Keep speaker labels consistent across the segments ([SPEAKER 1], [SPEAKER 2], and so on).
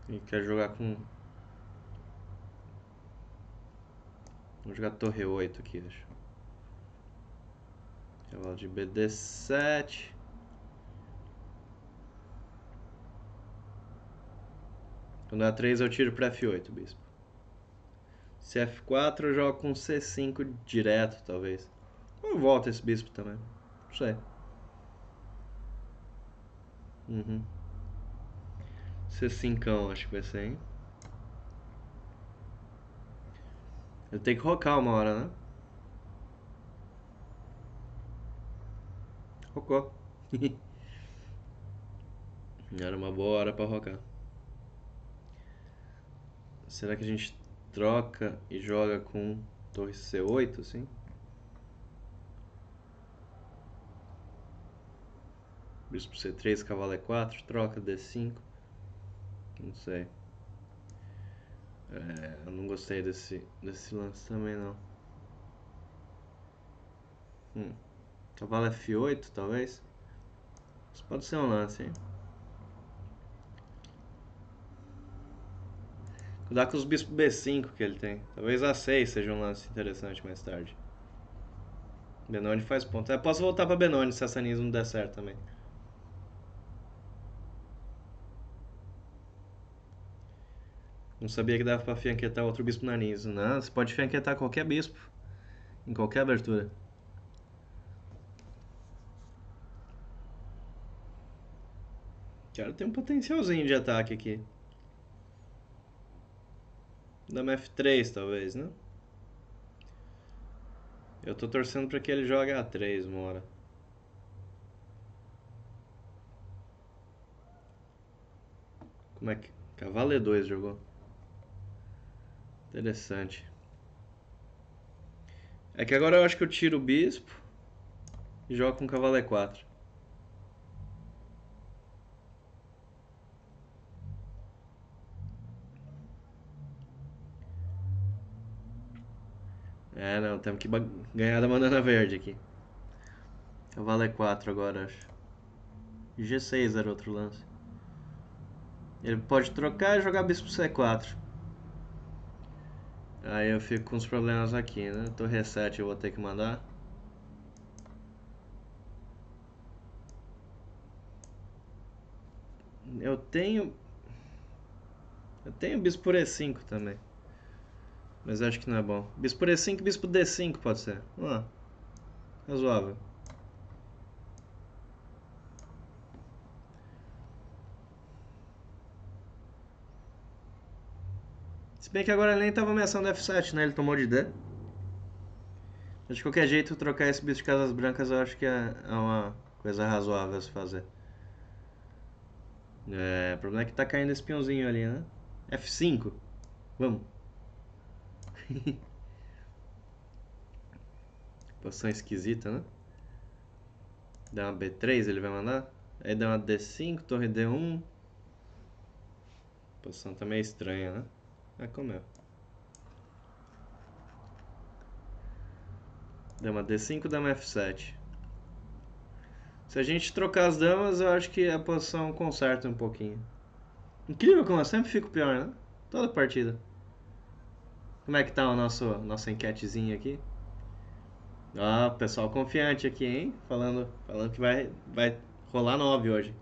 [SPEAKER 1] E quer jogar com... Vou jogar torre 8 aqui, acho. Cavalo de BD7. Quando é 3 eu tiro para F8, bispo. Se F4 eu jogo com C5 direto, talvez. Ou volta esse bispo também. Não sei. Uhum. C5 acho que vai ser, hein? Ele tem que rocar uma hora, né? Rocou. Era uma boa hora pra rocar. Será que a gente troca e joga com torre C8, assim? Bispo C3, cavalo E4, troca D5. Não sei. Eu não gostei desse lance também, não. Cavalo F8, talvez? Isso pode ser um lance, hein? Cuidado com os bispos B5 que ele tem. Talvez A6 seja um lance interessante mais tarde. Benoni faz ponto. Eu posso voltar pra Benoni se essa Nis não der certo também. Não sabia que dava pra fianquetar outro bispo na Nis. Não, você pode fianquetar qualquer bispo. Em qualquer abertura. Cara, tem um potencialzinho de ataque aqui. Dama F3, talvez, né? Eu tô torcendo pra que ele jogue A3 uma hora. Como é que... Cavalo E2 jogou. Interessante. É que agora eu acho que eu tiro o bispo e jogo com cavalo E4. É, não, temos que ganhar da banana verde aqui. Cavalo E4 agora, acho. G6 era outro lance. Ele pode trocar e jogar bispo C4. Aí eu fico com os problemas aqui, né? Torre E7 eu vou ter que mandar. Eu tenho... Eu tenho bispo por E5 também. Mas acho que não é bom. Bispo por E5 e bispo D5 pode ser. Razoável. Se bem que agora ele nem tava ameaçando F7, né? Ele tomou de D. Mas de qualquer jeito, trocar esse bispo de casas brancas eu acho que é uma coisa razoável a se fazer. O problema é que tá caindo esse peãozinho ali, né? F5. Vamos. Posição esquisita, né? Dá uma B3 ele vai mandar. Aí dá uma D5, torre D1. Posição tá meio estranha, né? Como é? Dama D5, dama F7. Se a gente trocar as damas, eu acho que a posição conserta um pouquinho. Incrível como eu sempre fico pior, né? Toda partida. Como é que tá a nossa enquetezinha aqui? Ah, pessoal confiante aqui, hein? Falando que vai rolar 9 hoje.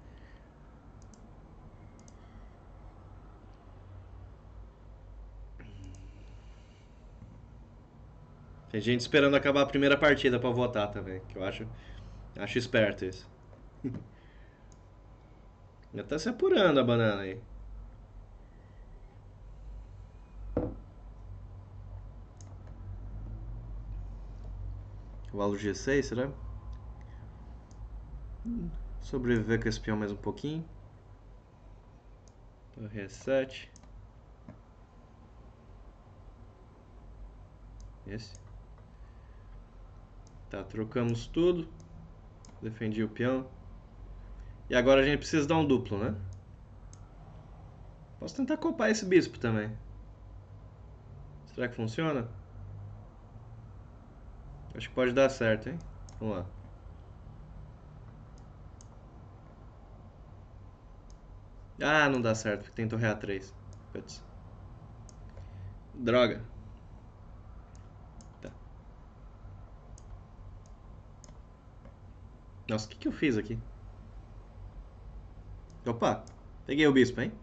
[SPEAKER 1] Tem gente esperando acabar a primeira partida pra votar também, que eu acho esperto isso. Já tá se apurando a banana aí. Cavalo G6, será? Sobreviver com esse peão mais um pouquinho. Torre E7. Esse. Tá, trocamos tudo. Defendi o peão. E agora a gente precisa dar um duplo, né? Posso tentar copar esse bispo também. Será que funciona? Acho que pode dar certo, hein? Vamos lá. Ah, não dá certo, porque tem torre A3. Putz. Droga. Tá. Nossa, o que eu fiz aqui? Opa, peguei o bispo, hein?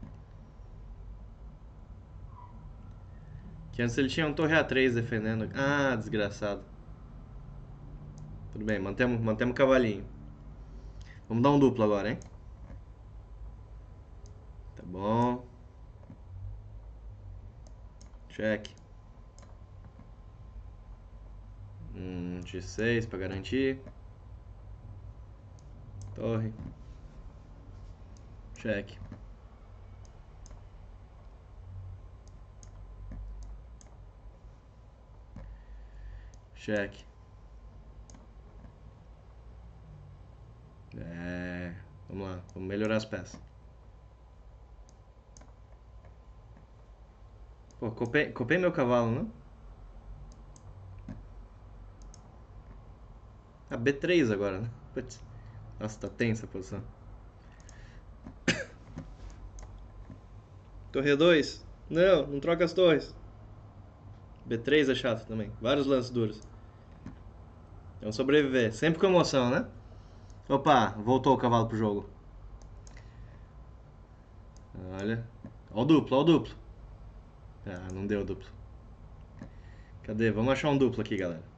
[SPEAKER 1] Que antes ele tinha um torre A3 defendendo. Ah, desgraçado. Tudo bem, mantemos o cavalinho. Vamos dar um duplo agora, hein? Tá bom. Check. G6 pra garantir. Torre. Check. Check. Vamos lá, vamos melhorar as peças. Pô, copei meu cavalo, não? Ah, B3 agora, né? Putz. Nossa, tá tensa a posição. Torre 2. Não, não troca as torres. B3 é chato também. Vários lances duros. Vamos sobreviver. Sempre com emoção, né? Opa, voltou o cavalo pro jogo. Olha. Ó o duplo, ó o duplo. Ah, não deu duplo. Cadê? Vamos achar um duplo aqui, galera.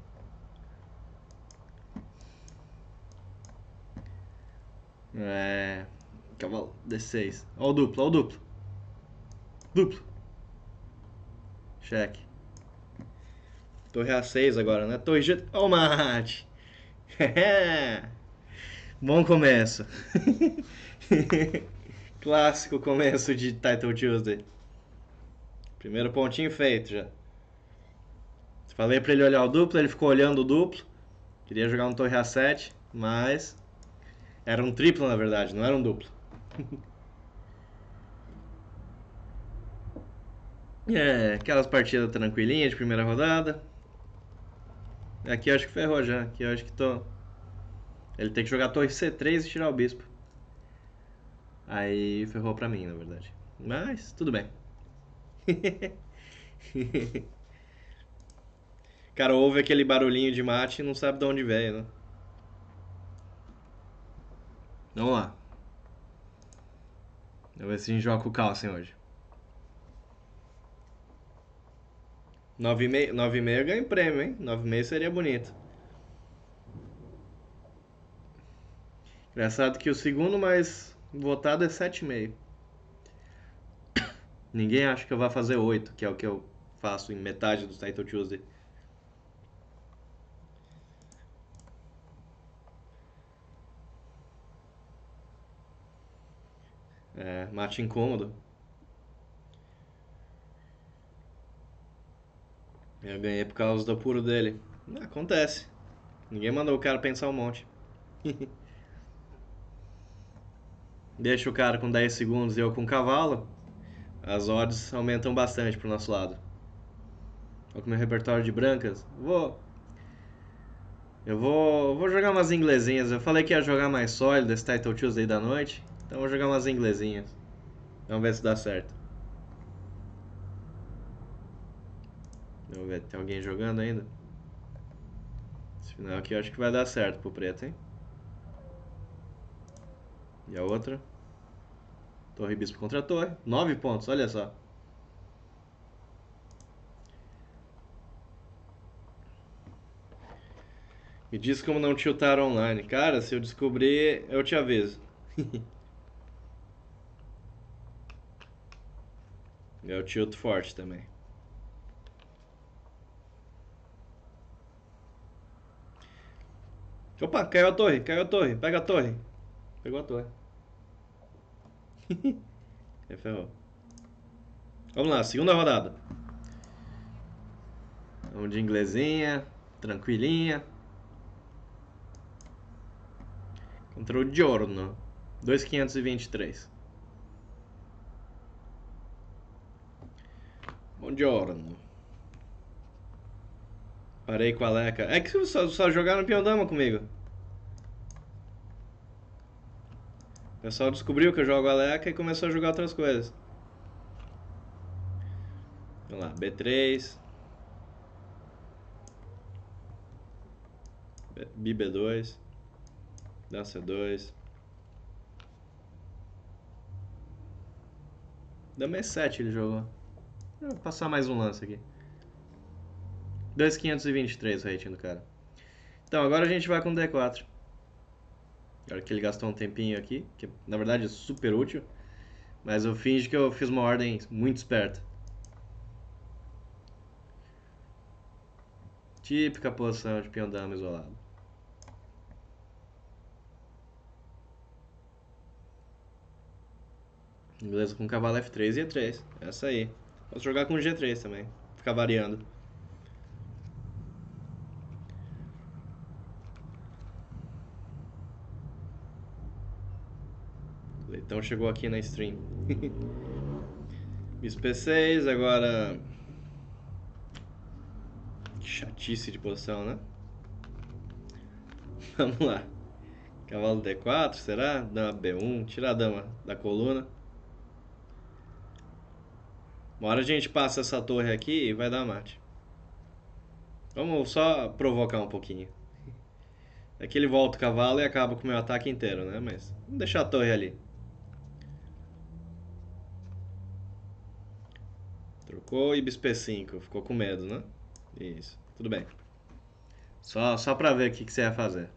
[SPEAKER 1] Cavalo D6. Ó o duplo, ó o duplo. Duplo. Cheque. Torre A6 agora, né? Torre G... Ó o mate. Bom começo. Clássico começo de Title Tuesday. Primeiro pontinho feito já. Falei pra ele olhar o duplo, ele ficou olhando o duplo. Queria jogar um torre A7, mas... Era um triplo, na verdade, não era um duplo. Aquelas partidas tranquilinhas de primeira rodada. Aqui eu acho que ferrou já. Aqui eu acho que tô... Ele tem que jogar torre C3 e tirar o bispo. Aí ferrou pra mim, na verdade. Mas, tudo bem. Cara, ouve aquele barulhinho de mate e não sabe de onde veio, né? Vamos lá. Vamos ver se a gente joga com o Carlsen hoje. 9,5 ganha prêmio, hein? 9,5 seria bonito. Engraçado que o segundo mais votado é 7,5. Ninguém acha que eu vá fazer 8, que é o que eu faço em metade do Title Tuesday. Mate incômodo. Eu ganhei por causa do apuro dele. Acontece. Ninguém mandou o cara pensar um monte. Deixa o cara com 10 segundos e eu com cavalo. As odds aumentam bastante pro nosso lado. Olha com meu repertório de brancas. Eu vou jogar umas inglesinhas. Eu falei que ia jogar mais sólido esse Title Tuesday da noite. Então eu vou jogar umas inglesinhas. Vamos ver se dá certo. Vamos ver, tem alguém jogando ainda? Esse final aqui eu acho que vai dar certo pro preto, hein? E a outra? Torre bispo contra torre. 9 pontos, olha só. Me diz como não tiltar online. Cara, se eu descobrir, eu te aviso. Eu tilto forte também. Opa, caiu a torre, caiu a torre. Pega a torre. Pegou a torre. Ferrou. Vamos lá, segunda rodada. Vamos de inglesinha, tranquilinha. Contra o Giorno. 2,523. Buongiorno. Parei com a Leca. É que só jogaram peão dama comigo. O pessoal descobriu que eu jogo Aleca e começou a jogar outras coisas. Vamos lá, B3, B2, dá C2. Dama E7 ele jogou. Vou passar mais um lance aqui. 2.523 o rating do cara. Então, agora a gente vai com D4. Agora que ele gastou um tempinho aqui, que na verdade é super útil. Mas eu finjo que eu fiz uma ordem muito esperta. Típica posição de peão dama isolado. Beleza, com cavalo F3 e E3. Essa aí. Posso jogar com G3 também. Ficar variando. O Leitão chegou aqui na stream. Bispo P6, agora... Que chatice de posição, né? Vamos lá. Cavalo D4, será? Dama B1, tira a dama da coluna. Uma hora a gente passa essa torre aqui e vai dar mate. Vamos só provocar um pouquinho. Aqui ele volta o cavalo e acaba com o meu ataque inteiro, né? Mas vamos deixar a torre ali. Trocou e bispo E5. Ficou com medo, né? Isso, tudo bem. Só pra ver o que você ia fazer.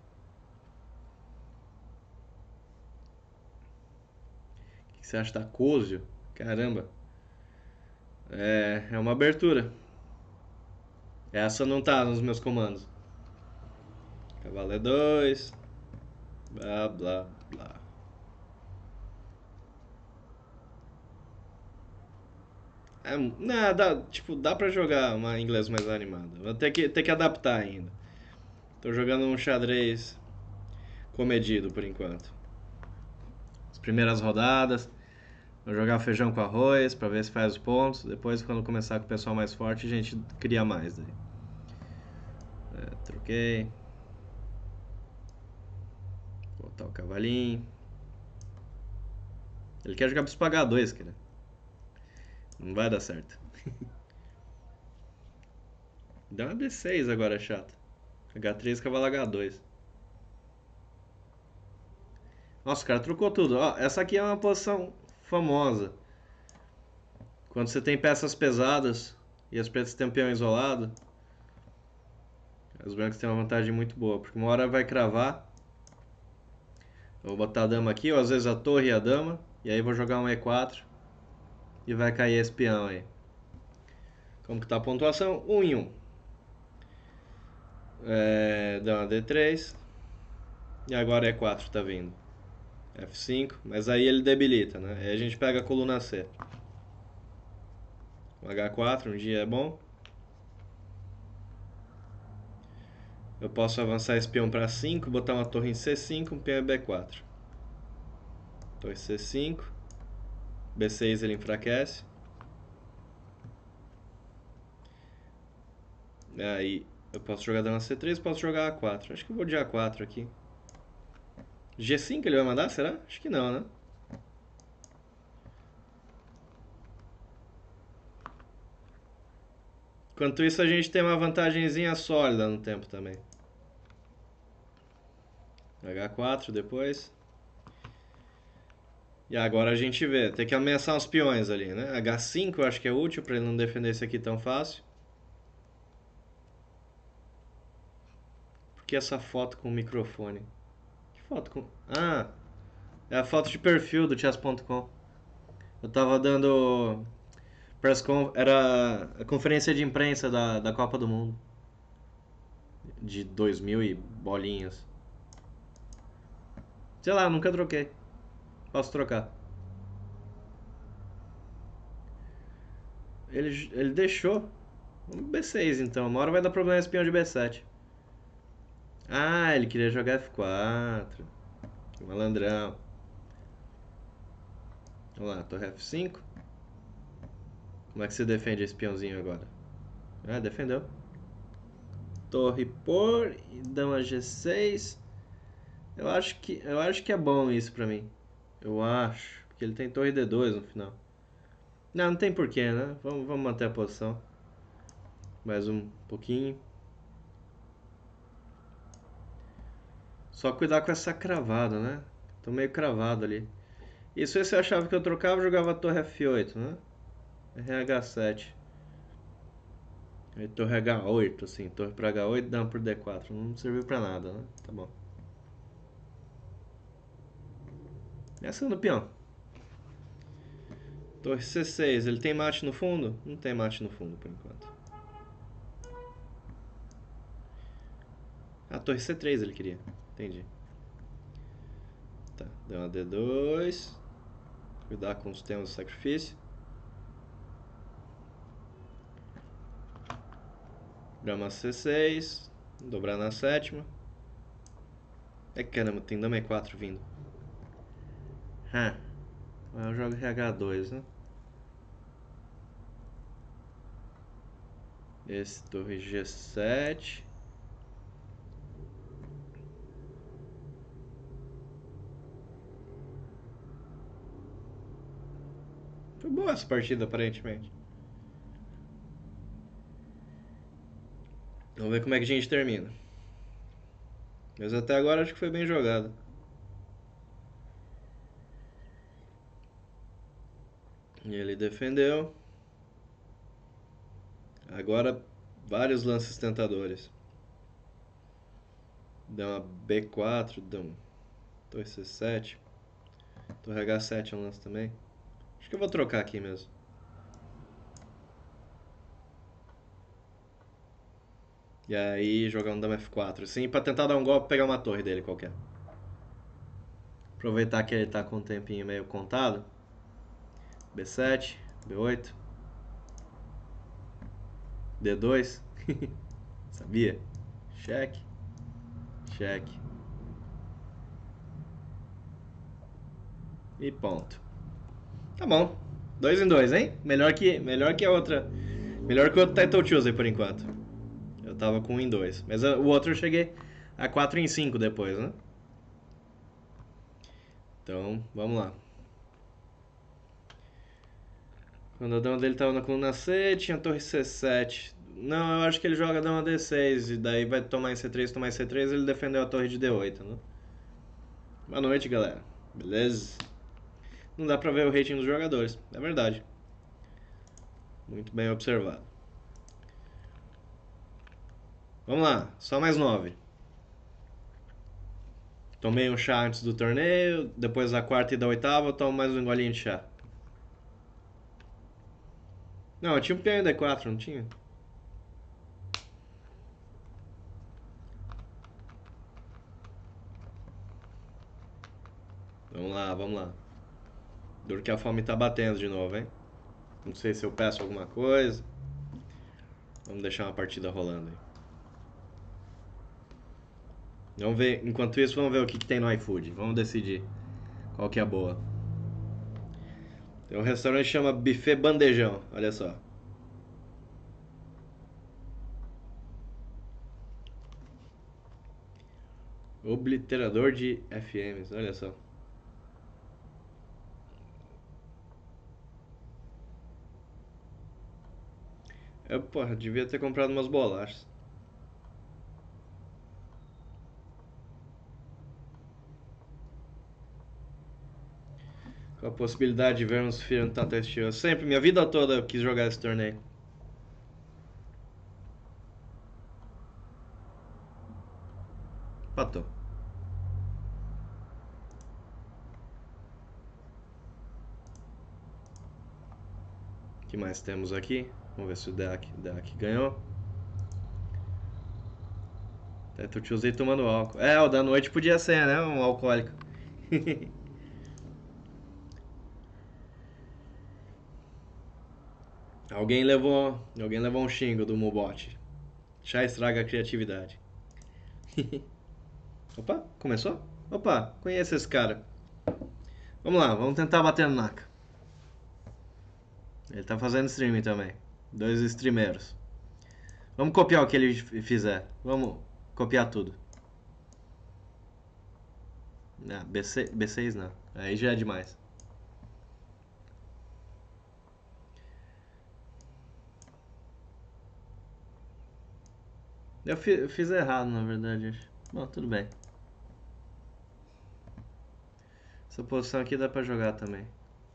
[SPEAKER 1] O que você acha da Cozio? Caramba. É uma abertura. Essa não tá nos meus comandos. Cavalo E2. Blá, blá, blá. Não, dá pra jogar uma inglês mais animada. Vou ter que adaptar ainda. Tô jogando um xadrez comedido por enquanto. As primeiras rodadas. Vou jogar feijão com arroz pra ver se faz os pontos. Depois, quando começar com o pessoal mais forte, a gente cria mais daí. Troquei. Botar o cavalinho. Ele quer jogar bispo H2, cara. Não vai dar certo. Dá uma D6 agora, chato. H3, cavalo H2. Nossa, o cara trocou tudo. Ó, essa aqui é uma posição famosa. Quando você tem peças pesadas e as pretas têm um peão isolado, os brancos têm uma vantagem muito boa, porque uma hora vai cravar. Eu vou botar a dama aqui, ou às vezes a torre e a dama, e aí vou jogar um E4 e vai cair esse peão aí. Como que tá a pontuação? 1 em 1. Dama D3. E agora E4 tá vindo. F5, mas aí ele debilita, né? Aí a gente pega a coluna C. O H4 um dia é bom. Eu posso avançar esse peão para 5, botar uma torre em C5, um peão em B4. Torre C5. B6 ele enfraquece. Aí eu posso jogar dama C3, posso jogar A4. Acho que eu vou de A4 aqui. G5 ele vai mandar, será? Acho que não, né? Enquanto isso a gente tem uma vantagenzinha sólida no tempo também. H4 depois. E agora a gente vê, tem que ameaçar uns peões ali, né? H5 eu acho que é útil para ele não defender esse aqui tão fácil. Por que essa foto com o microfone? Que foto com... Ah, é a foto de perfil do chess.com. Eu tava dando... Era a conferência de imprensa da Copa do Mundo. De 2000 e bolinhas. Sei lá, nunca troquei. Posso trocar. Ele deixou. Vamos B6 então. Uma hora vai dar problema esse peão de B7. Ah, ele queria jogar F4. Que malandrão. Vamos lá, torre F5. Como é que você defende esse peãozinho agora? Ah, defendeu. Torre por e dama G6. Eu acho que é bom isso pra mim. Eu acho. Porque ele tem torre D2 no final. Não, não tem porquê, né? Vamos manter a posição. Mais um pouquinho. Só cuidar com essa cravada, né? Tô meio cravado ali. Isso aí você achava que eu trocava, jogava a torre F8, né? RH7. Aí torre H8, assim. Torre pra H8, dama por D4. Não serviu pra nada, né? Tá bom. Essa no peão. Torre C6. Ele tem mate no fundo? Não tem mate no fundo, por enquanto. Ah, torre C3 ele queria. Entendi. Tá, deu uma D2. Cuidar com os temas de sacrifício. Dama C6. Dobrar na sétima. É caramba, tem dama E4 vindo. Eu jogo RH2, né? Esse torre G7. Foi boa essa partida, aparentemente. Vamos ver como é que a gente termina. Mas até agora acho que foi bem jogado. E ele defendeu. Agora vários lances tentadores. Deu uma B4, deu um torre C7. Torre H7 é um lance também. Acho que eu vou trocar aqui mesmo. E aí jogar um dama F4, assim, pra tentar dar um golpe e pegar uma torre dele qualquer. Aproveitar que ele tá com um tempinho meio contado. B7, B8, D2. Sabia? Cheque, cheque. E ponto. Tá bom. 2 em 2, hein? Melhor que a outra. Melhor que o outro Title Tuesday por enquanto. Eu tava com 1 em 2. Mas o outro eu cheguei a 4 em 5 depois, né? Então, vamos lá. Quando a dama dele tava na coluna C, tinha torre C7. Não, eu acho que ele joga a dama D6 e daí vai tomar em C3, tomar em C3, ele defendeu a torre de D8, né? Boa noite, galera. Beleza? Não dá pra ver o rating dos jogadores, é verdade. Muito bem observado. Vamos lá, só mais 9. Tomei um chá antes do torneio, depois da quarta e da oitava eu tomo mais um golinho de chá. Não, eu tinha um peão em D4, não tinha? Vamos lá, vamos lá. Duro que a fome tá batendo de novo, hein? Não sei se eu peço alguma coisa. Vamos deixar uma partida rolando aí. Vamos ver, enquanto isso, vamos ver o que tem no iFood. Vamos decidir qual que é a boa. Tem um restaurante que chama Buffet Bandejão, olha só. Obliterador de FMs, olha só. Eu, porra, devia ter comprado umas bolachas. Com a possibilidade de vermos Fear no Tata Steel. Sempre, minha vida toda eu quis jogar esse torneio. Patou. O que mais temos aqui? Vamos ver se o Deak ganhou. Teto Tuesday tomando álcool. É, o da noite podia ser, né? Um alcoólico. Alguém levou um xingo do Mubot. Já estraga a criatividade. Opa, começou? Opa, conheço esse cara. Vamos lá, vamos tentar bater no Naka. Ele tá fazendo streaming também. 2 streameiros. Vamos copiar o que ele fizer. Vamos copiar tudo. Não, B6 não. Aí já é demais. Eu fiz errado, na verdade. Acho. Bom, tudo bem. Essa posição aqui dá pra jogar também.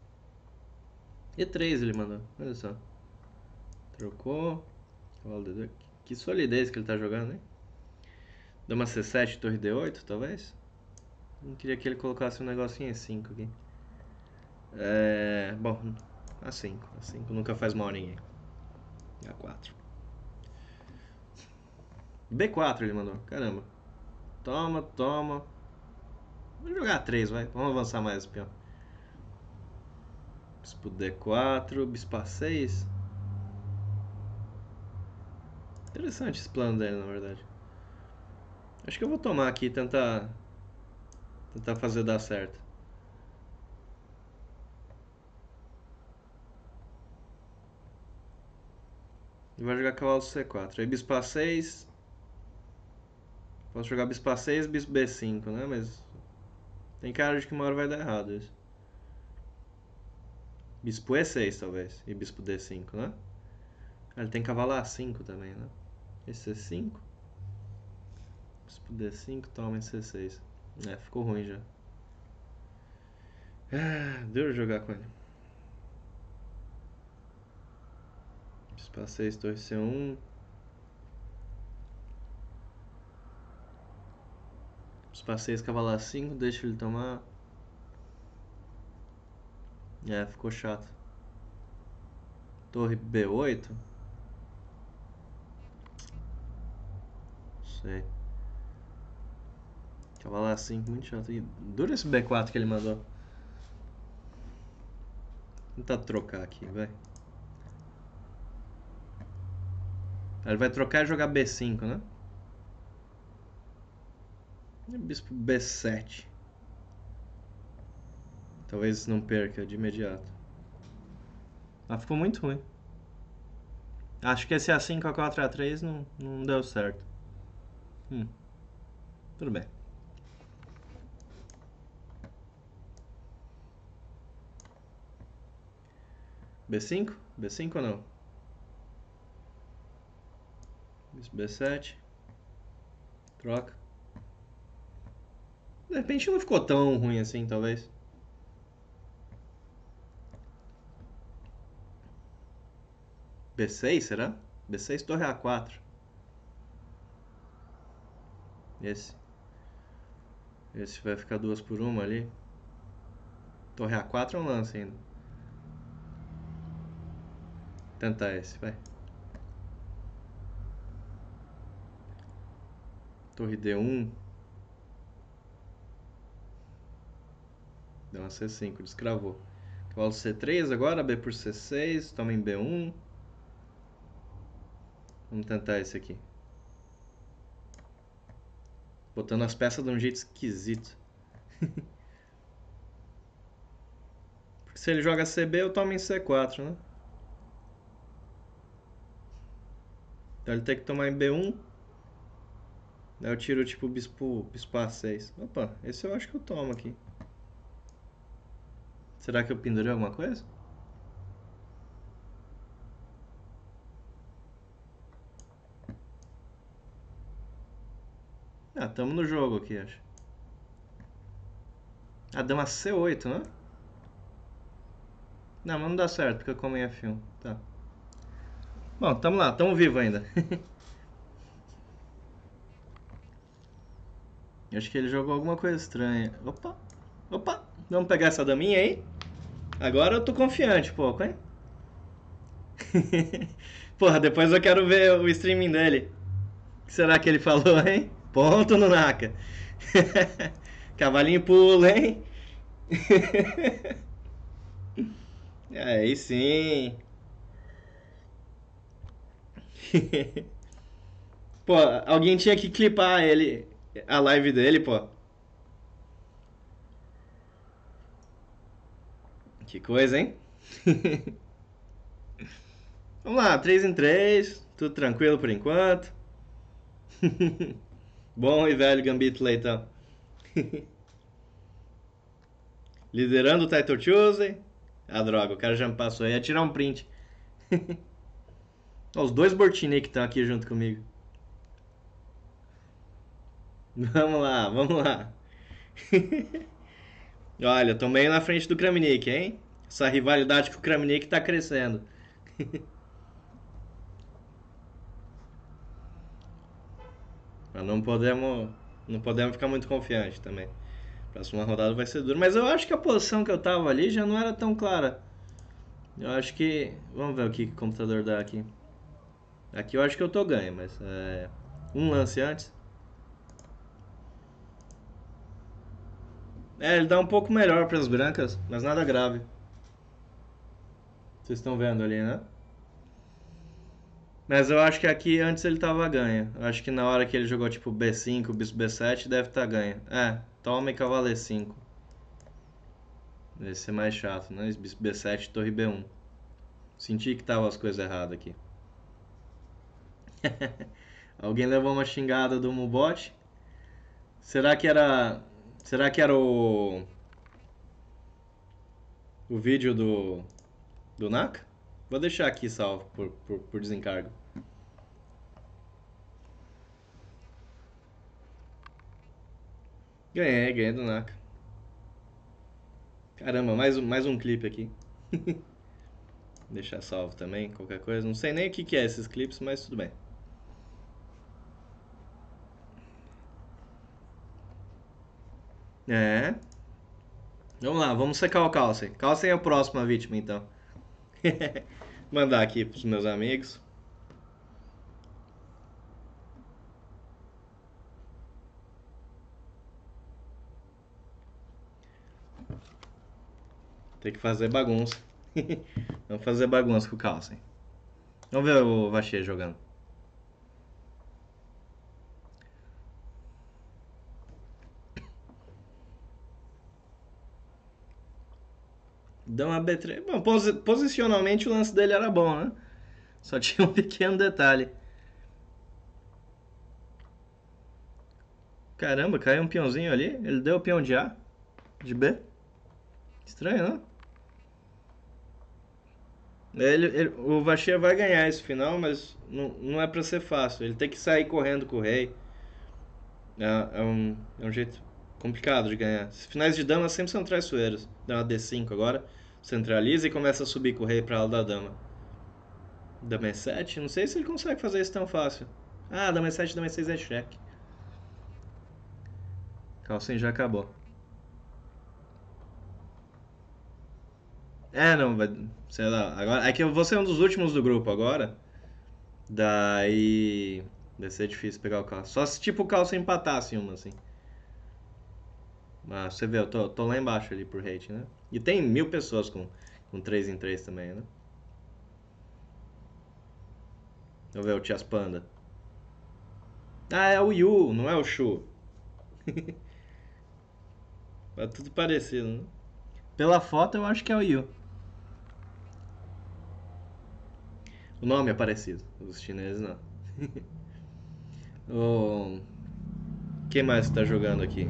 [SPEAKER 1] E3 ele mandou. Olha só. Trocou. Cavalo D2. Que solidez que ele tá jogando, hein? Dama C7, torre D8, talvez? Não queria que ele colocasse um negocinho em E5 aqui. Bom, A5. A5 nunca faz mal a ninguém. A4. B4 ele mandou. Caramba. Toma, toma. Vou jogar A3, vai. Vamos avançar mais o peão. Bispo D4, bispo A6. Interessante esse plano dele, na verdade. Acho que eu vou tomar aqui e tentar fazer dar certo. E vai jogar cavalo C4. Aí bispo A6. Posso jogar bispo A6 bispo B5, né? Mas tem cara de que uma hora vai dar errado isso. Bispo E6 talvez. E bispo D5, né? Ele tem cavalo A5 também, né? Esse C5. Bispo D5, toma esse C6. Ficou ruim já. Deu jogar com ele. Bispo A6, torre C1. Bispo A6, cavalo A5, deixa ele tomar. Ficou chato. Torre B8? Sei. Cavalo A5, muito chato. E dura esse B4 que ele mandou. Vou tentar trocar aqui, vai. Ele vai trocar e jogar B5, né? E bispo B7. Talvez não perca de imediato. Ficou muito ruim. Acho que esse A5 A4 A3 não deu certo. Tudo bem. B5? B5 ou não? Bispo B7. Troca. De repente não ficou tão ruim assim, talvez. B6, será? B6, torre A4. Esse vai ficar 2 por 1 ali. Torre A4 é um lance ainda. Tentar esse, vai. Torre D1. Deu uma C5, descravou. Cavalo C3 agora, B por C6, toma em B1. Vamos tentar esse aqui. Botando as peças de um jeito esquisito. Porque se ele joga CB, eu tomo em C4, né? Então ele tem que tomar em B1. Daí eu tiro tipo bispo A6. Opa, esse eu acho que eu tomo aqui. Será que eu pendurei alguma coisa? Tamo no jogo aqui, acho. Dama C8, né? Não, mas não dá certo, porque eu como em F1. Tá. Bom, tamo lá, tamo vivo ainda. Acho que ele jogou alguma coisa estranha. Opa, opa, vamos pegar essa daminha aí? Agora eu tô confiante um pouco, hein? Porra, depois eu quero ver o streaming dele. O que será que ele falou, hein? Ponto no Naka. Cavalinho pula, hein? Aí sim. Pô, alguém tinha que clipar ele, a live dele, pô. Que coisa, hein? Vamos lá, 3 em 3, tudo tranquilo por enquanto. Bom e velho Gambito Leitão. Liderando o Title Tuesday. Ah, droga, o cara já me passou. Ia tirar um print. Ó, os dois Bortini que estão aqui junto comigo. Vamos lá, vamos lá. Olha, tô meio na frente do Kramnik, hein? Essa rivalidade com o Kramnik tá crescendo. Mas não podemos ficar muito confiantes também. Próxima rodada vai ser dura. Mas eu acho que a posição que eu tava ali já não era tão clara. Eu acho que. Vamos ver o que o computador dá aqui. Aqui eu acho que eu tô ganho, mas um lance antes. Ele dá um pouco melhor para as brancas, mas nada grave. Vocês estão vendo ali, né? Mas eu acho que aqui antes ele tava ganho. Eu acho que na hora que ele jogou tipo B5, bispo B7, deve estar ganho. Toma e cavalo E5. Deve ser mais chato, né? Bispo B7, torre B1. Senti que tava as coisas erradas aqui. Alguém levou uma xingada do Mubot? Será que era. Será que era o vídeo do Naka? Vou deixar aqui salvo por desencargo. Ganhei do Naka. Caramba, mais um clipe aqui. Deixar salvo também, qualquer coisa. Não sei nem o que é esses clipes, mas tudo bem. É. Vamos lá, vamos secar o Calcem. Calcem é a próxima vítima, então. Mandar aqui pros meus amigos. Tem que fazer bagunça. Vamos fazer bagunça com o Calcem. Vamos ver o Vacher jogando. Dama B3. Bom, posicionalmente o lance dele era bom, né? Só tinha um pequeno detalhe. Caramba, caiu um peãozinho ali. Ele deu o peão de A, de B. Estranho, não? O Vacher vai ganhar esse final, mas não é pra ser fácil. Ele tem que sair correndo com o rei. É um jeito complicado de ganhar. Os finais de dama sempre são traiçoeiros. Dama D5 agora. Centraliza e começa a subir com o rei pra ala da dama. Dama E7? Não sei se ele consegue fazer isso tão fácil. Ah, dama E7, dama E6 é cheque. Carlsen já acabou. Não, vai. Sei lá. Agora, é que eu vou ser um dos últimos do grupo agora. Daí. Vai ser difícil pegar o Carlsen. Só se tipo o Carlsen empatasse uma, assim. Mas você vê, eu tô lá embaixo ali por hate, né? E tem 1000 pessoas com 3 em 3 também, né? Vamos ver o Tias Panda. Ah, é o Yu, não é o Shu. É tudo parecido, né? Pela foto eu acho que é o Yu. O nome é parecido, os chineses não. O... Quem mais tá jogando aqui?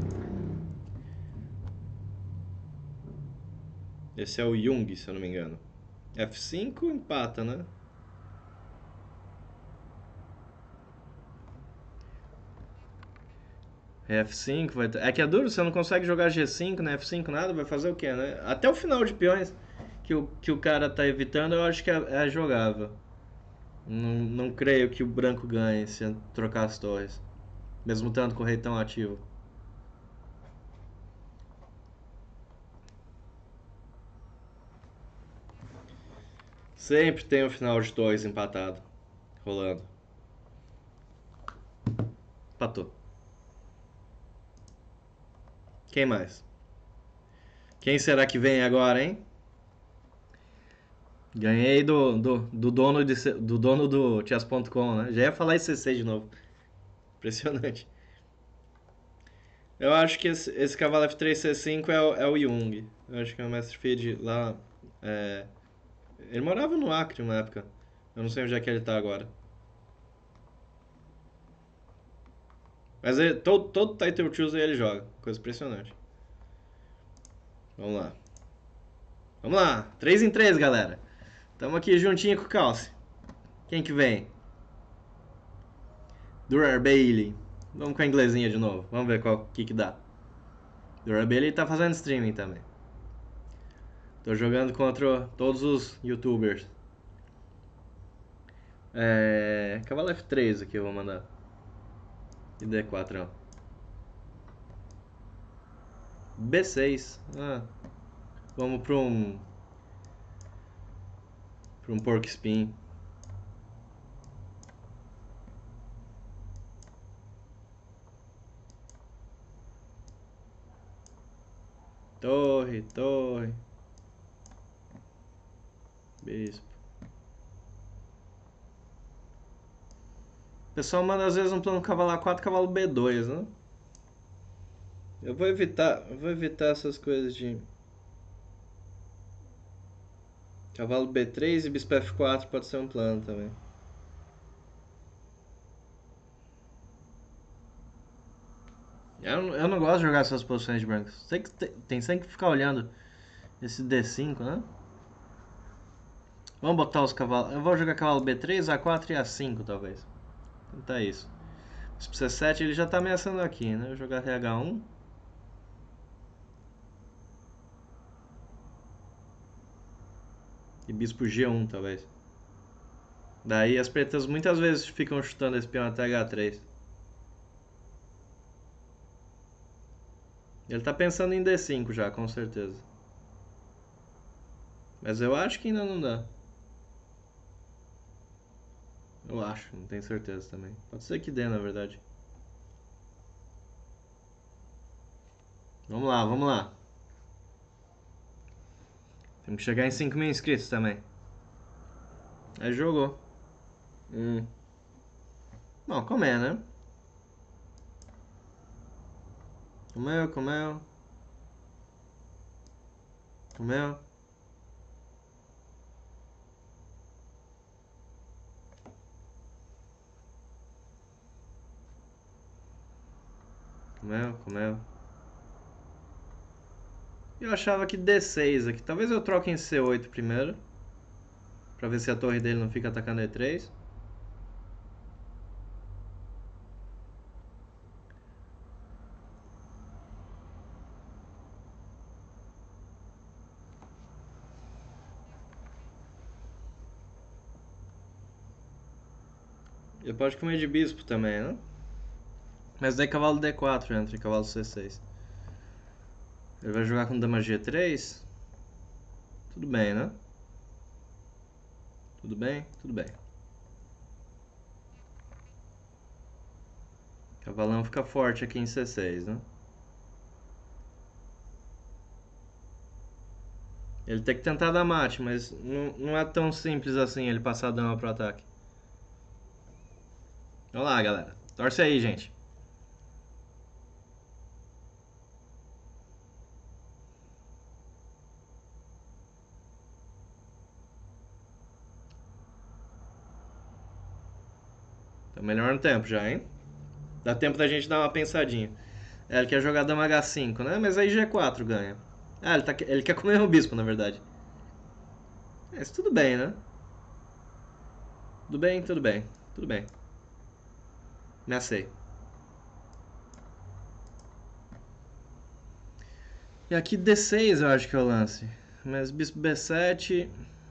[SPEAKER 1] Esse é o Jung, se eu não me engano. F5 empata, né? F5 vai ter... É que é duro, você não consegue jogar G5, né? F5 nada, vai fazer o quê, né? Até o final de peões que o cara tá evitando, eu acho que é jogável. Não creio que o branco ganhe se trocar as torres. Mesmo tanto com o rei tão ativo. Sempre tem o final de torres empatado. Rolando. Empatou. Quem mais? Quem será que vem agora, hein? Ganhei do dono do chess.com, né? Já ia falar ICC de novo. Impressionante. Eu acho que esse cavalo F3 C5 é o Jung. Eu acho que é o mestre feed lá. é, Ele morava no Acre uma época. Eu não sei onde é que ele tá agora. Mas todo Title Tuesday ele joga. Coisa impressionante. Vamos lá. Vamos lá. 3 em 3, galera. Tamo aqui juntinho com o Calce. Quem que vem? Durar Bailey. Vamos com a inglesinha de novo. Vamos ver qual que dá. Durar Bailey tá fazendo streaming também. Tô jogando contra todos os youtubers. Cavalo F3 aqui eu vou mandar. E D4, ó. B6. Vamos pra um porco espinho. Torre, torre. Bispo. O pessoal manda às vezes um plano cavalo A4, cavalo B2, né? Eu vou evitar essas coisas de cavalo B3 e bispo F4 pode ser um plano também. Eu não gosto de jogar essas posições de brancos. Tem sempre que ficar olhando esse D5, né? Vamos botar os cavalos. Eu vou jogar cavalo B3, A4 e A5 talvez. Tentar isso. Bispo C7 ele já tá ameaçando aqui, né? Eu vou jogar RH1. E bispo G1 talvez. Daí as pretas muitas vezes ficam chutando esse peão até H3. Ele tá pensando em D5 já, com certeza. Mas eu acho que ainda não dá. Eu acho, não tenho certeza também. Pode ser que dê, na verdade. Vamos lá, vamos lá. Temos que chegar em 5.000 inscritos também. Aí jogou. Bom, como é, né? Comeu, comeu. Comeu. Comeu, comeu. Eu achava que D6 aqui. Talvez eu troque em C8 primeiro. Pra ver se a torre dele não fica atacando E3. Ele pode comer de bispo também, né? Mas daí cavalo D4 entra e cavalo C6. Ele vai jogar com dama G3. Tudo bem, né? Tudo bem? Tudo bem. Cavalão fica forte aqui em C6, né? Ele tem que tentar dar mate, mas não é tão simples assim ele passar a dama pro ataque. Vamos lá, galera. Torce aí, gente. Tá melhorando o tempo já, hein? Dá tempo da gente dar uma pensadinha. Ele quer jogar dama H5, né? Mas aí G4 ganha. Ele quer comer o bispo, na verdade. Mas tudo bem, né? Tudo bem, tudo bem. Tudo bem. Me acei. E aqui D6 eu acho que é o lance. Mas bispo B7...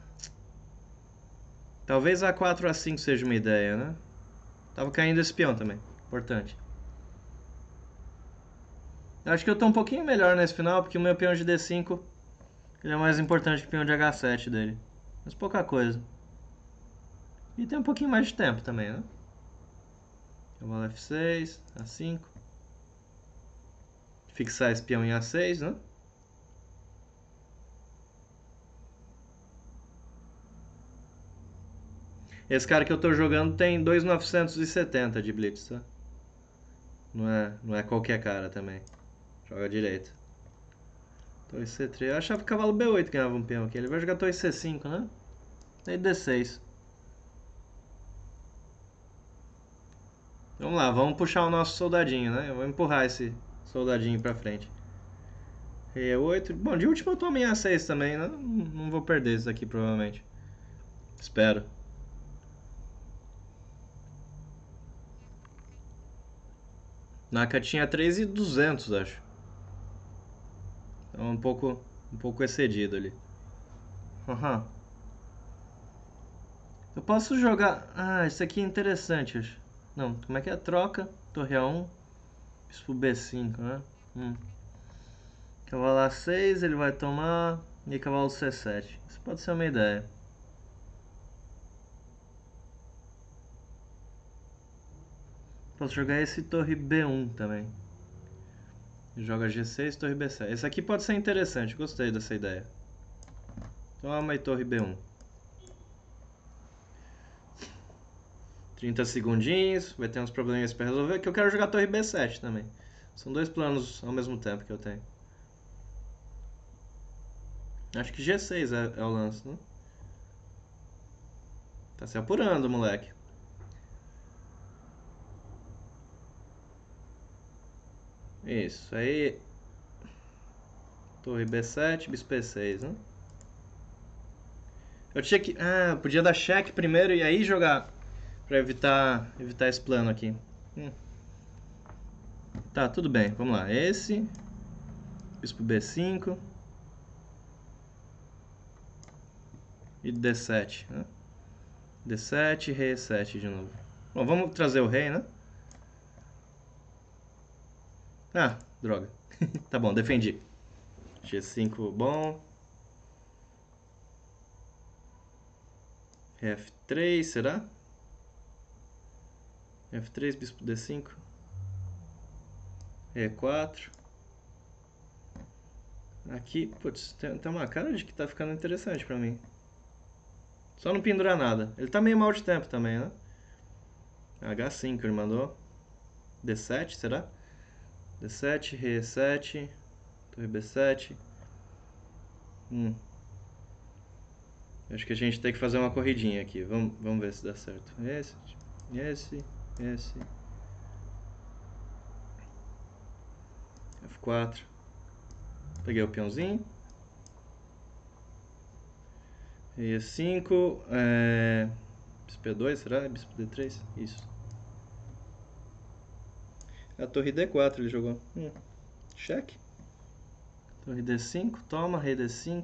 [SPEAKER 1] Talvez A4 A5 seja uma ideia, né? Tava caindo esse peão também. Importante. Eu acho que eu tô um pouquinho melhor nesse final, porque o meu peão de D5 ele é mais importante que o peão de H7 dele. Mas pouca coisa. E tem um pouquinho mais de tempo também, né? Cavalo F6, A5. Fixar esse peão em A6, né? Esse cara que eu tô jogando tem 2.970 de blitz, tá? Não é qualquer cara também. Joga direito. Torre C3. Eu achava que o cavalo B8 ganhava um peão aqui. Ele vai jogar torre C5, né? Daí D6. Vamos lá, vamos puxar o nosso soldadinho, né? Eu vou empurrar esse soldadinho pra frente. Rei E8. Bom, de último eu tomo em A6 também, né? Não vou perder isso aqui, provavelmente. Espero. Naka tinha 3.200, acho. Então um pouco excedido ali. Uhum. Eu posso jogar... Ah, isso aqui é interessante, acho. Não, como é que é? Troca, torre A1, bispo B5, né? Cavalo A6, ele vai tomar... E cavalo C7. Isso pode ser uma ideia. Posso jogar esse torre B1 também. Joga G6, torre B7. Esse aqui pode ser interessante, gostei dessa ideia. Toma e torre B1. 30 segundinhos, vai ter uns probleminhas pra resolver, que eu quero jogar torre B7 também. São dois planos ao mesmo tempo que eu tenho. Acho que G6 é o lance, né? Tá se apurando, moleque. Isso, aí... Torre B7, bispo E6, né? Eu tinha que... Ah, podia dar cheque primeiro e aí jogar. Pra evitar esse plano aqui. Tá, tudo bem. Vamos lá. Esse. Bispo B5. E D7, né? D7 e rei E7 de novo. Bom, vamos trazer o rei, né? Ah, droga. Tá bom, defendi. G5, bom. F3, será? F3, bispo D5. E4. Aqui, putz, tem uma cara de que tá ficando interessante pra mim. Só não pendurar nada. Ele tá meio mal de tempo também, né? H5 ele mandou. D7, será? D7, rei E7. Torre B7. Acho que a gente tem que fazer uma corridinha aqui. Vamos ver se dá certo. Esse. F4. Peguei o peãozinho. Rei E5. Bispo E2, será? Bispo D3? Isso. A torre D4 ele jogou. Cheque. Torre D5. Toma, rei D5.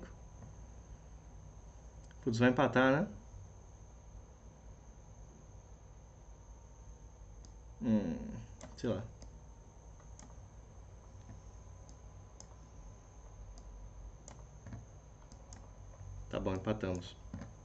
[SPEAKER 1] Putz, vai empatar, né? Sei lá. Tá bom, empatamos.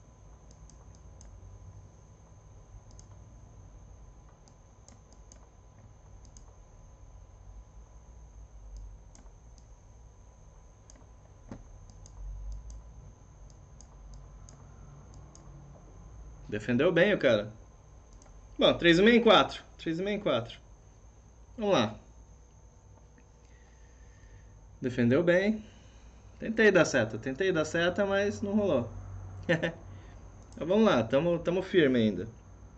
[SPEAKER 1] Defendeu bem o cara. Bom, 3,5 em 4. 3,5 em 4. Vamos lá. Defendeu bem. Tentei dar seta, mas não rolou. Então vamos lá, tamo firme ainda.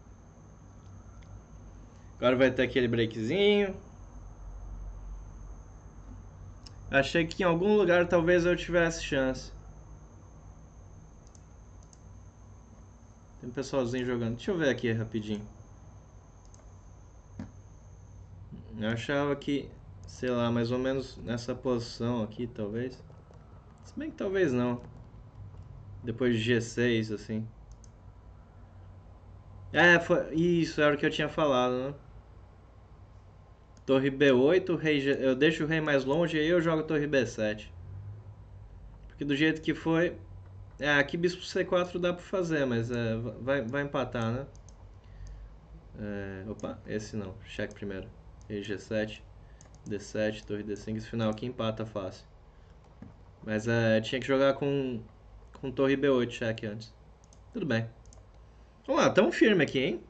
[SPEAKER 1] Agora vai ter aquele breakzinho. Achei que em algum lugar talvez eu tivesse chance. Tem um pessoalzinho jogando. Deixa eu ver aqui rapidinho. Eu achava que, sei lá, mais ou menos nessa posição aqui, talvez. Se bem que talvez não. Depois de G6, assim. Isso, era o que eu tinha falado, né? Torre B8, eu deixo o rei mais longe e aí eu jogo torre B7. Porque do jeito que foi... aqui bispo C4 dá pra fazer, mas vai empatar, né? Opa, esse não. Cheque primeiro. Rei G7, D7, torre D5. Esse final aqui empata fácil. Mas tinha que jogar com torre B8 cheque antes. Tudo bem. Vamos lá, tamo firme aqui, hein?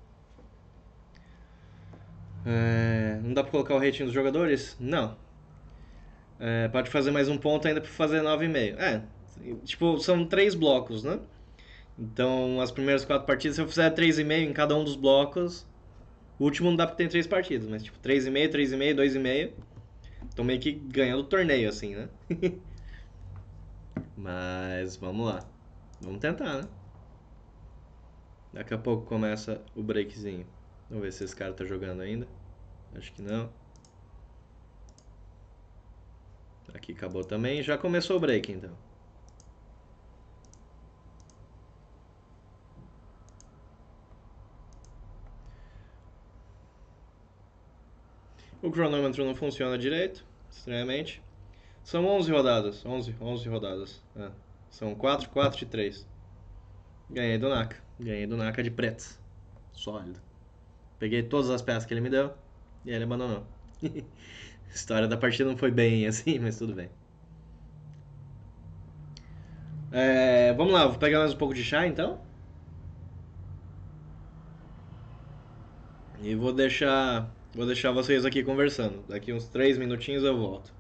[SPEAKER 1] Não dá pra colocar o rating dos jogadores? Não. Pode fazer mais um ponto ainda pra fazer 9,5. Tipo, são 3 blocos, né? Então, as primeiras 4 partidas, se eu fizer 3,5 em cada um dos blocos, o último não dá pra ter 3 partidas, mas tipo, 3,5, 3,5, 2,5. Tô meio que ganhando o torneio, assim, né? Mas vamos lá. Vamos tentar, né? Daqui a pouco começa o breakzinho. Vamos ver se esse cara tá jogando ainda. Acho que não. Aqui acabou também. Já começou o break, então. O cronômetro não funciona direito, estranhamente. São 11 rodadas. 11 rodadas. É. São 4, 4 e 3. Ganhei do Naka. Ganhei do Naka de pretas. Sólido. Peguei todas as peças que ele me deu e ele abandonou. A história da partida não foi bem assim, mas tudo bem. Vamos lá, vou pegar mais um pouco de chá então. E vou deixar vocês aqui conversando. Daqui uns 3 minutinhos eu volto.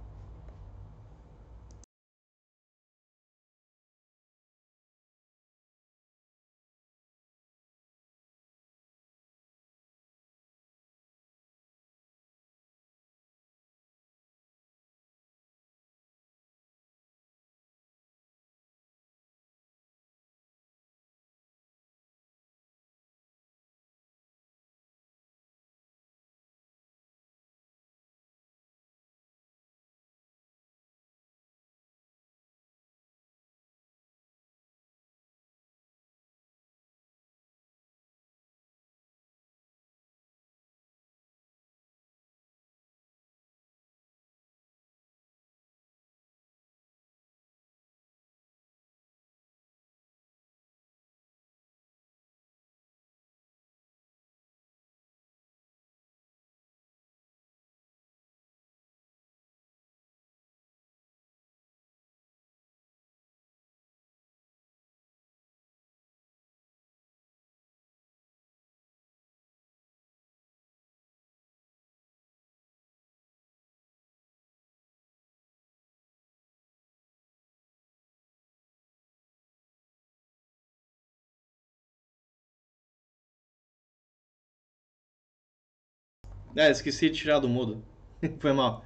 [SPEAKER 1] Esqueci de tirar do mudo. Foi mal.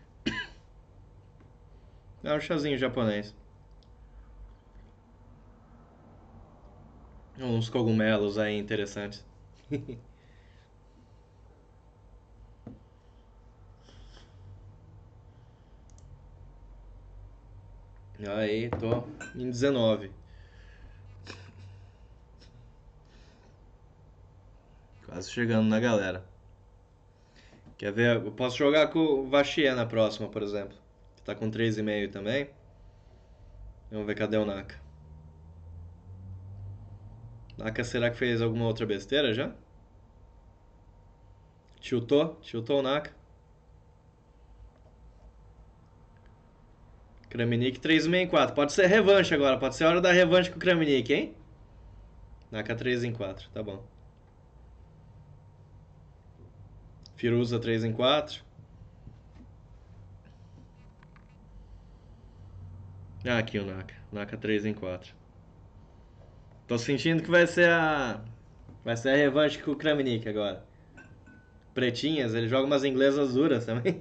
[SPEAKER 1] É um chazinho japonês. Uns cogumelos aí interessantes. Aí, tô em 19. Quase chegando na galera. Quer ver? Eu posso jogar com o Vachie na próxima, por exemplo. Que tá com 3,5 também. Vamos ver cadê o Naka. Naka, será que fez alguma outra besteira já? Tiltou? Tiltou o Naka. Kramnik 3,64. Pode ser revanche agora. Pode ser a hora da revanche com o Kramnik, hein? Naka 3 em 4. Tá bom. Firuza 3 em 4. Ah, aqui o Naka. Naka 3 em 4. Tô sentindo que vai ser a revanche com o Kramnik agora. Pretinhas, ele joga umas inglesas duras também.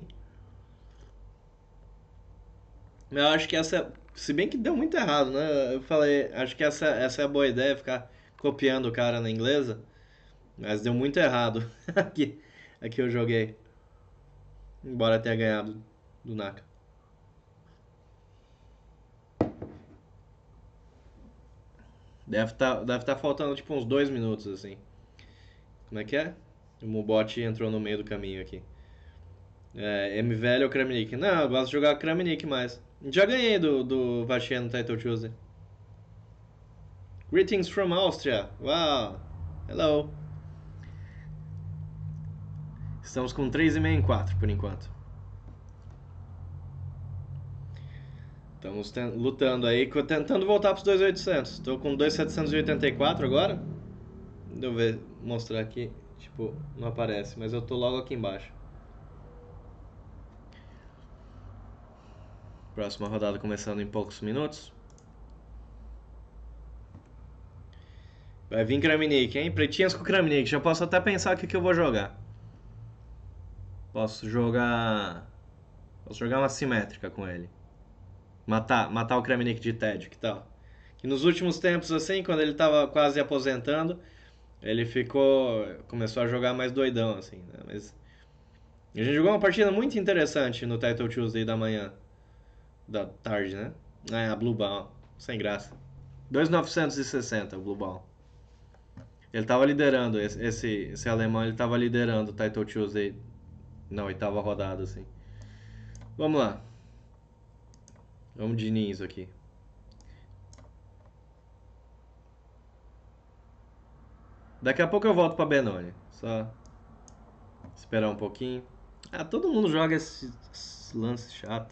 [SPEAKER 1] Eu acho que essa. Se bem que deu muito errado, né? Eu falei, acho que essa é a boa ideia, ficar copiando o cara na inglesa. Mas deu muito errado. Aqui eu joguei. Embora tenha ganhado do Naka. Deve tá faltando tipo uns 2 minutos assim. Como é que é? O Mubot entrou no meio do caminho aqui. MVL ou Kramnik? Não, eu gosto de jogar Kramnik mais. Já ganhei do Vachie no Title Tuesday. Greetings from Austria. Wow. Hello. Estamos com 3,5 em 4 por enquanto. Estamos lutando aí, tentando voltar para os 2.800. Estou com 2.784 agora. Deixa eu ver, mostrar aqui. Tipo, não aparece, mas eu tô logo aqui embaixo. Próxima rodada começando em poucos minutos. Vai vir Kramnik, hein? Pretinhas com Kramnik. Já posso até pensar o que eu vou jogar. Posso jogar Posso jogar uma simétrica com ele. Matar o Kramnik de tédio, que tal? Que nos últimos tempos, assim, quando ele tava quase aposentando, ele começou a jogar mais doidão, assim, né? Mas a gente jogou uma partida muito interessante no Title Tuesday da manhã, da tarde, né? É, a Blue Ball, sem graça. 2.960 o Blue Ball. Ele tava liderando, esse alemão, ele tava liderando o Title Tuesday na oitava rodada, assim. Vamos lá. Vamos de ninhos aqui. Daqui a pouco eu volto pra Benoni. Só esperar um pouquinho. Ah, todo mundo joga esse lance chato.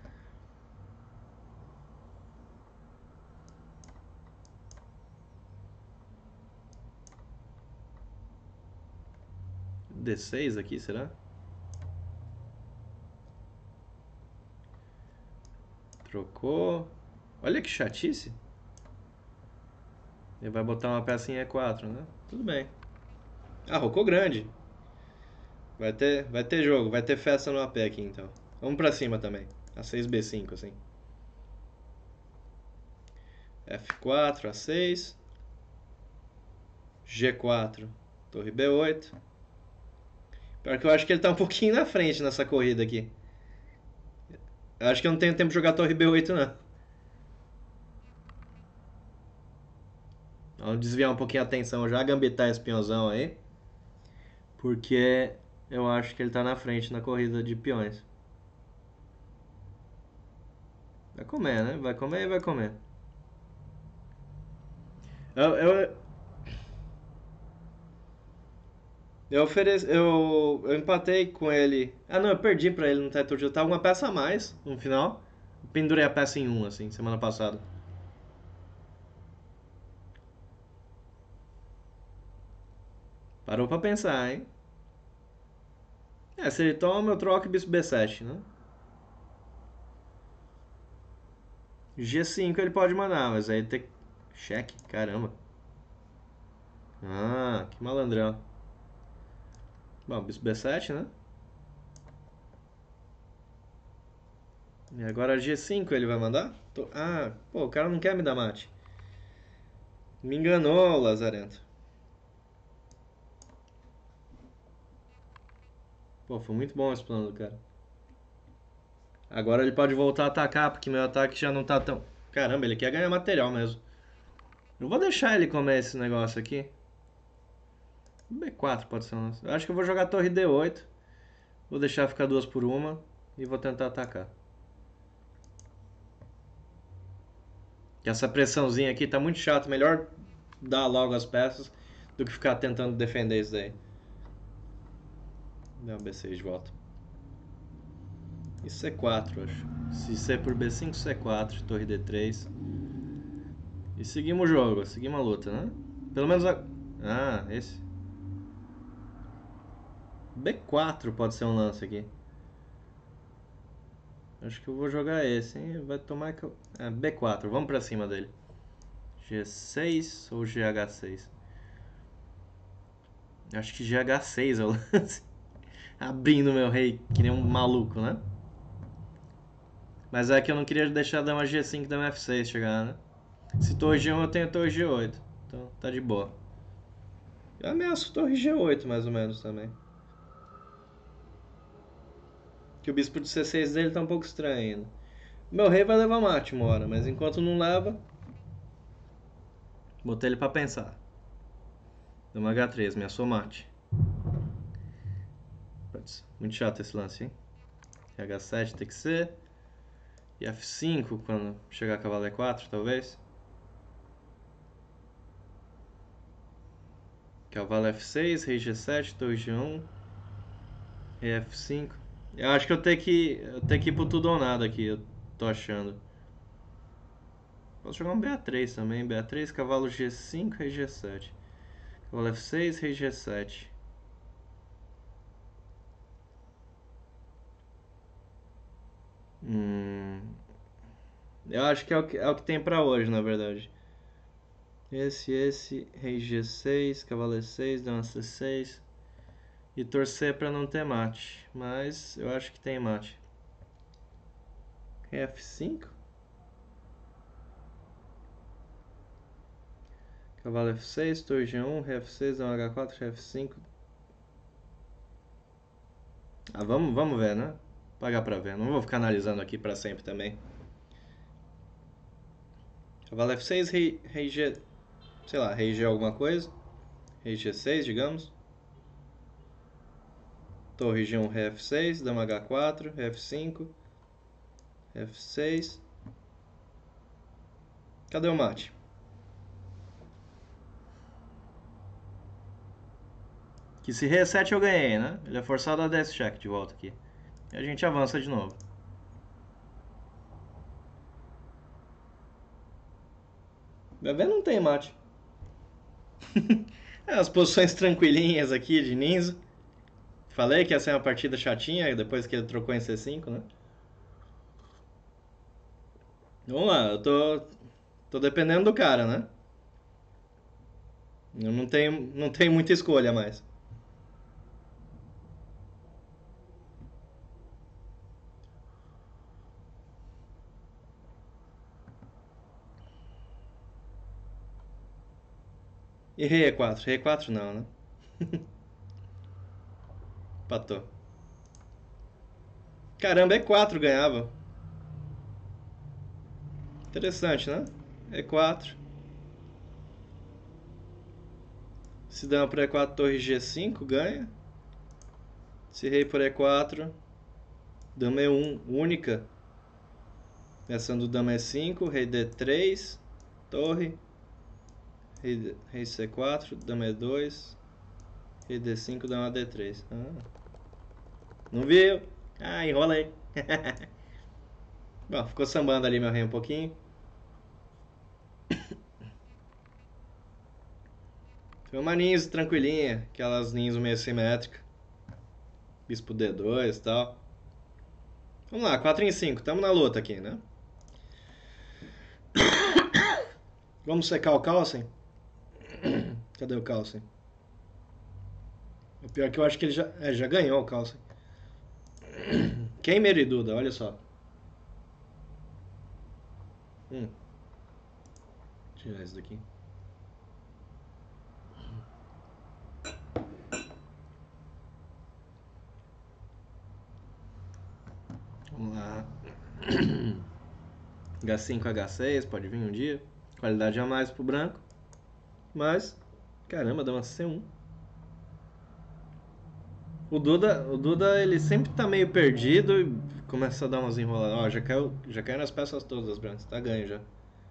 [SPEAKER 1] D6 aqui, será? Trocou. Olha que chatice. Ele vai botar uma peça em E4, né? Tudo bem. Ah, rocou grande. Vai ter jogo, vai ter festa no AP aqui então. Vamos pra cima também. A6B5, assim. F4, A6. G4, torre B8. Pior que eu acho que ele tá um pouquinho na frente nessa corrida aqui. Eu acho que eu não tenho tempo de jogar torre B8, não. Vamos desviar um pouquinho a atenção já, gambitar esse peãozão aí. Porque eu acho que ele tá na frente na corrida de peões. Vai comer, né? Vai comer e vai comer. Eu, eu empatei com ele. Ah, não, eu perdi pra ele no Title Deal. Tava uma peça a mais no final. Pendurei a peça em um, assim, semana passada. Parou pra pensar, hein? É, se ele toma, eu troco e bispo B7, né? G5 ele pode mandar, mas aí tem. Cheque, caramba. Ah, que malandrão. Bom, bispo B7, né? E agora G5 ele vai mandar? Ah, pô, o cara não quer me dar mate. Me enganou, Lazarento. Pô, foi muito bom esse plano do cara. Agora ele pode voltar a atacar, porque meu ataque já não tá tão. Caramba, ele quer ganhar material mesmo. Eu vou deixar ele comer esse negócio aqui. B4 pode ser um lance. Eu acho que eu vou jogar torre D8. Vou deixar ficar duas por uma. E vou tentar atacar. Que essa pressãozinha aqui tá muito chato. Melhor dar logo as peças do que ficar tentando defender isso daí. Dá um B6 de volta. E C4, acho. Se C por B5, C4, torre D3. E seguimos o jogo, seguimos a luta, né? Pelo menos a. Ah, esse. B4 pode ser um lance aqui. Acho que eu vou jogar esse, hein? Vai tomar que eu. É, B4, vamos pra cima dele. G6 ou GH6? Acho que GH6 é o lance. Abrindo meu rei, que nem um maluco, né? Mas é que eu não queria deixar a dama G5 e dama F6 chegar, né? Se torre G1 eu tenho torre G8. Então tá de boa. Eu ameaço torre G8 mais ou menos também. Que o bispo de C6 dele tá um pouco estranho ainda. Meu rei vai levar mate uma hora, mas enquanto não leva, botei ele pra pensar. Dama H3, ameaçou mate. Putz, muito chato esse lance, hein? H7 tem que ser. E F5 quando chegar cavalo E4, talvez. Cavalo F6, rei G7, torre G1, rei F5. Eu acho que eu tenho que ir pro tudo ou nada aqui, eu tô achando. Posso jogar um BA3 também, BA3, cavalo G5, rei G7. Cavalo F6, rei G7. Eu acho que é o que tem pra hoje, na verdade. Esse, rei G6, cavalo E6, dama C6. E torcer pra não ter mate. Mas eu acho que tem mate. Rei F5. Cavalo F6, torre G1, Rei F6, dama H4, Rei F5. Ah, vamos ver, né? Pagar pra ver. Não vou ficar analisando aqui pra sempre também. Cavalo F6, rei G... Sei lá, rei G alguma coisa. Rei G6, digamos. Torre G1, Rei F6, dama H4, Rei F5, F6. Cadê o mate? Que se Rei E7 eu ganhei, né? Ele é forçado a dar esse check de volta aqui. E a gente avança de novo. Bebê não tem mate. As posições tranquilinhas aqui de Ninzo. Falei que ia ser uma partida chatinha depois que ele trocou em C5, né? Vamos lá, tô dependendo do cara, né? Eu não tenho muita escolha mais. E Rei E4? Rei E4 não, né? Empatou. Caramba, E4 ganhava. Interessante, né? E4. Se dama por E4, torre G5 ganha. Se rei por E4, dama E1 única. Ameaçando dama E5, rei D3, torre. Rei C4, dama E2, rei D5, dama D3. Ah, não viu? Ah, enrola aí. Bom, ficou sambando ali meu rei um pouquinho. Foi uma ninja tranquilinha, aquelas ninjas meio simétricas. Bispo D2 e tal. Vamos lá, 4 em 5, tamo na luta aqui, né? Vamos secar o Carlsen? Cadê o Carlsen? O pior é que eu acho que ele já ganhou o Carlsen. Quem Meriduda, olha só. Hum, tirar isso daqui. Vamos lá. H5, H6, pode vir um dia. Qualidade a mais pro branco. Mas, caramba, dá uma C1. O Duda, ele sempre tá meio perdido e começa a dar umas enroladas. Ó, já caiu nas peças todas das brancas. Tá ganho já.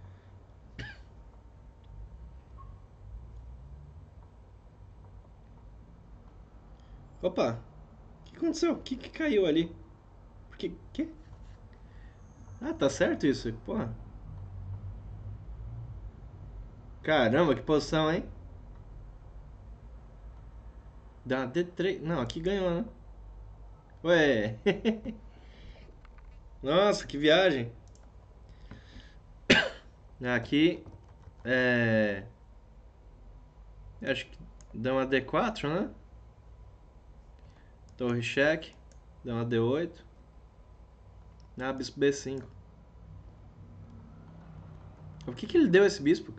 [SPEAKER 1] Opa, o que aconteceu? O que caiu ali? Por que? Ah, tá certo isso? Porra. Caramba, que posição, hein? Dá D3. Não, aqui ganhou, né? Ué. Nossa, que viagem. Aqui é. Acho que dá uma D4, né? Torre cheque. Dá uma D8. Ah, bispo B5. Por que ele deu esse bispo?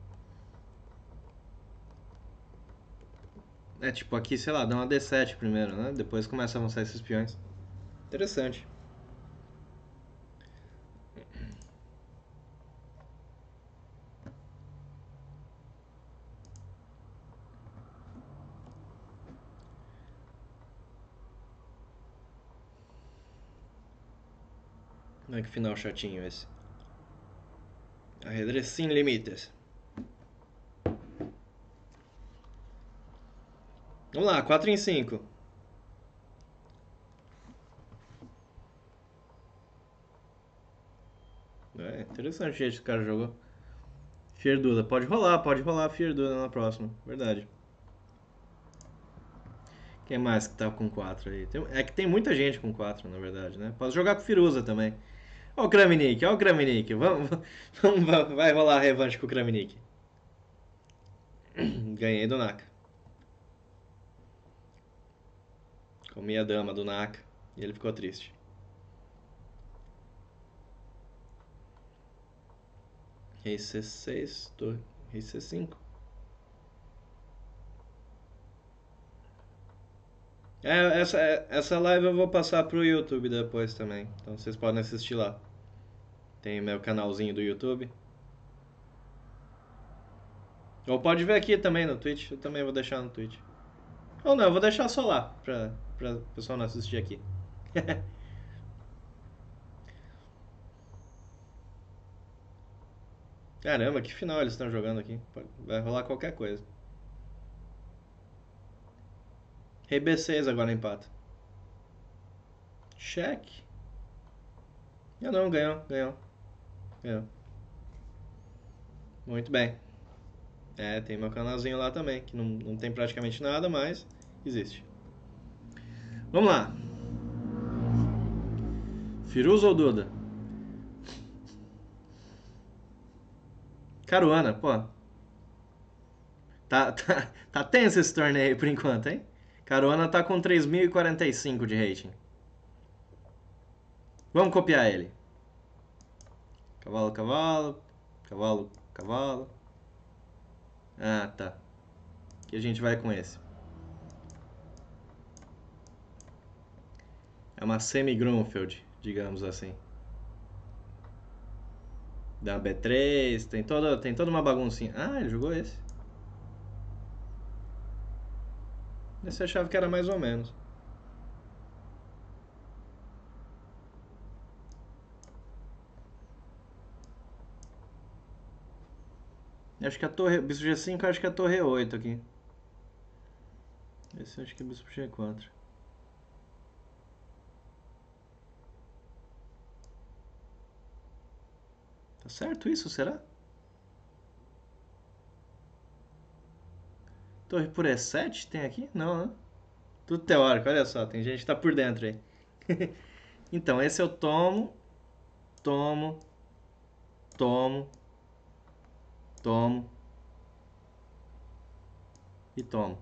[SPEAKER 1] É tipo aqui, sei lá, dá uma D7 primeiro, né? Depois começa a avançar esses peões. Interessante. Olha que final chatinho esse. Ajedrez sem limites. Vamos lá, 4 em 5. É interessante o jeito que o cara jogou. Fierduda, pode rolar Fierduda na próxima, verdade. Quem mais que tá com 4 aí? É que tem muita gente com 4, na verdade, né? Posso jogar com Firuza também. Ó o Kramnik, ó o Kramnik. Vai rolar a revanche com o Kramnik. Ganhei do Naka. Comi a dama do Naka e ele ficou triste. Rei C6, torre, rei C5. Essa live eu vou passar pro YouTube depois também. Então vocês podem assistir lá. Tem meu canalzinho do YouTube. Ou pode ver aqui também no Twitch. Eu também vou deixar no Twitch. Ou não, eu vou deixar só lá. Pra o pessoal não assistir aqui. Caramba, que final eles estão jogando aqui. Vai rolar qualquer coisa. Rei B6 agora empata. Cheque. Ah não, ganhou, ganhou. Ganhou. Muito bem. É, tem meu canalzinho lá também, que não tem praticamente nada, mas existe. Vamos lá. Firuza ou Duda? Caruana, pô. Tá tenso esse torneio por enquanto, hein? Caruana tá com 3.045 de rating. Vamos copiar ele. Cavalo, cavalo. Cavalo, cavalo. Ah, tá. Que a gente vai com esse. É uma semi-Grunfeld, digamos assim. Dá B3, tem toda uma baguncinha. Ah, ele jogou esse. Esse eu achava que era mais ou menos. Acho que a torre. Bispo G5, acho que é a torre 8 aqui. Esse acho que é bispo G4. Tá certo isso, será? Torre por E7 tem aqui? Não, né? Tudo teórico, olha só, tem gente que tá por dentro aí. Então, esse eu tomo, tomo, tomo, tomo e tomo.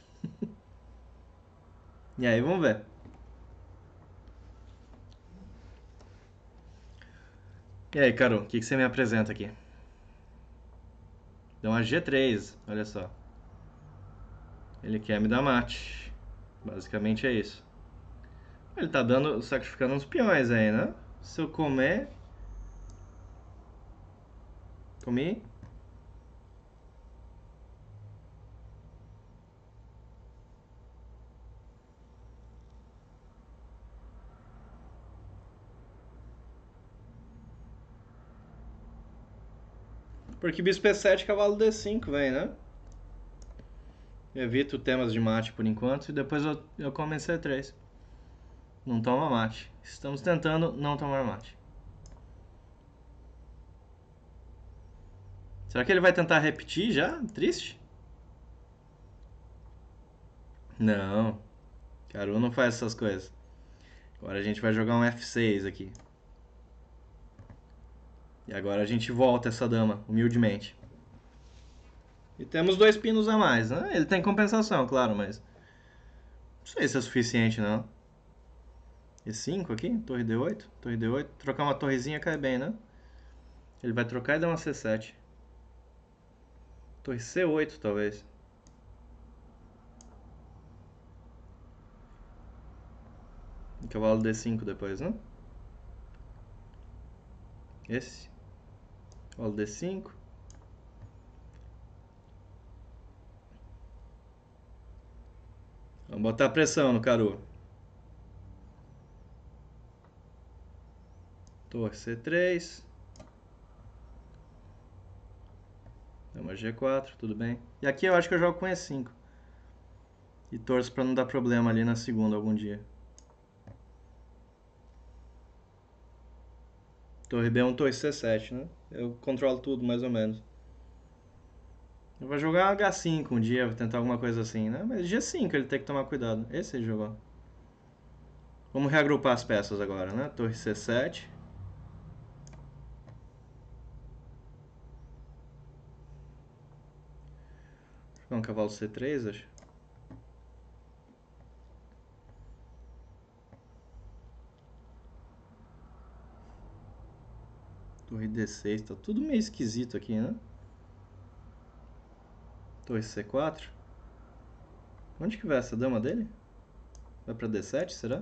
[SPEAKER 1] E aí, vamos ver. E aí, Caro, o que você me apresenta aqui? Dá uma G3, olha só. Ele quer me dar mate. Basicamente é isso. Ele tá sacrificando uns peões aí, né? Se eu comer. Comi. Porque bispo E7, cavalo D5 vem, né? Evito temas de mate por enquanto e depois eu como em C3. Não toma mate. Estamos tentando não tomar mate. Será que ele vai tentar repetir já? Triste? Não. Caru não faz essas coisas. Agora a gente vai jogar um F6 aqui. E agora a gente volta essa dama, humildemente. E temos 2 pinos a mais, né? Ele tem compensação, claro, mas... Não sei se é suficiente, não. E5 aqui, torre D8, torre D8. Trocar uma torrezinha cai bem, né? Ele vai trocar e dar uma C7. Torre C8, talvez. Cavalo D5 depois, né? Esse. Cavalo D5. Vamos botar pressão no Caru. Torre C3. Dama G4, tudo bem. E aqui eu acho que eu jogo com E5. E torço pra não dar problema ali na segunda algum dia. Torre B1, torre C7, né? Eu controlo tudo, mais ou menos. Eu vou jogar H5 um dia, vou tentar alguma coisa assim, né? Mas G5 ele tem que tomar cuidado. Esse ele jogou. Vamos reagrupar as peças agora, né? Torre C7. Jogar um cavalo C3, acho. Torre D6, tá tudo meio esquisito aqui, né? Torre C4. Onde que vai essa dama dele? Vai pra D7, será?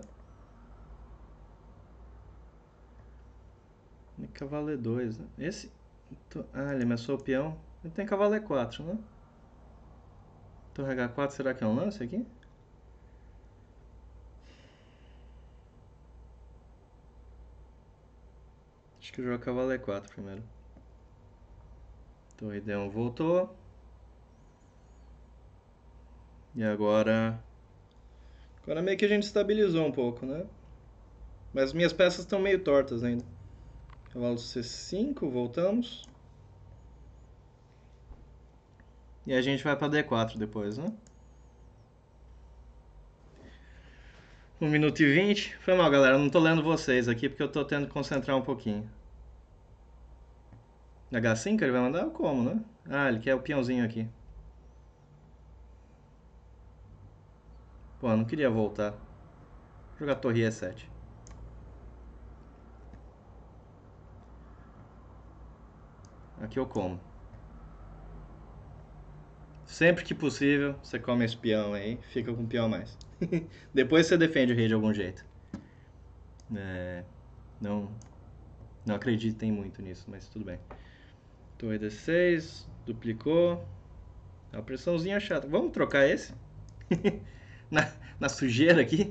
[SPEAKER 1] E cavalo E2, né? Esse... Ah, ele ameaçou o peão. Ele tem cavalo E4, né? Torre H4, será que é um lance aqui? Acho que eu jogo cavalo E4 primeiro. Torre D1 voltou. E agora... Agora meio que a gente estabilizou um pouco, né? Mas minhas peças estão meio tortas ainda. Cavalo C5, voltamos. E a gente vai pra D4 depois, né? 1 minuto e 20. Foi mal, galera. Eu não tô lendo vocês aqui porque eu tô tendo que concentrar um pouquinho. H5 ele vai mandar? Como, né? Ah, ele quer o peãozinho aqui. Pô, eu não queria voltar. Vou jogar torre E7. Aqui eu como. Sempre que possível, você come esse peão aí, fica com o peão a mais. Depois você defende o rei de algum jeito. É, não, não acreditem muito nisso, mas tudo bem. Torre D6, duplicou. É uma pressãozinha chata. Vamos trocar esse? na, na sujeira aqui?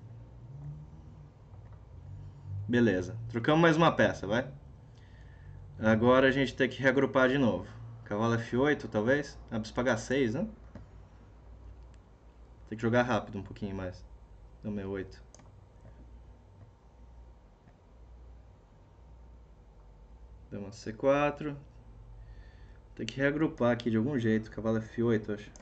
[SPEAKER 1] Beleza. Trocamos mais uma peça, vai? Agora a gente tem que reagrupar de novo. Cavalo F8, talvez? Ah, preciso pagar 6, né? Tem que jogar rápido um pouquinho mais. Dama E8. Dama C4. Tem que reagrupar aqui de algum jeito. Cavalo F8, acho.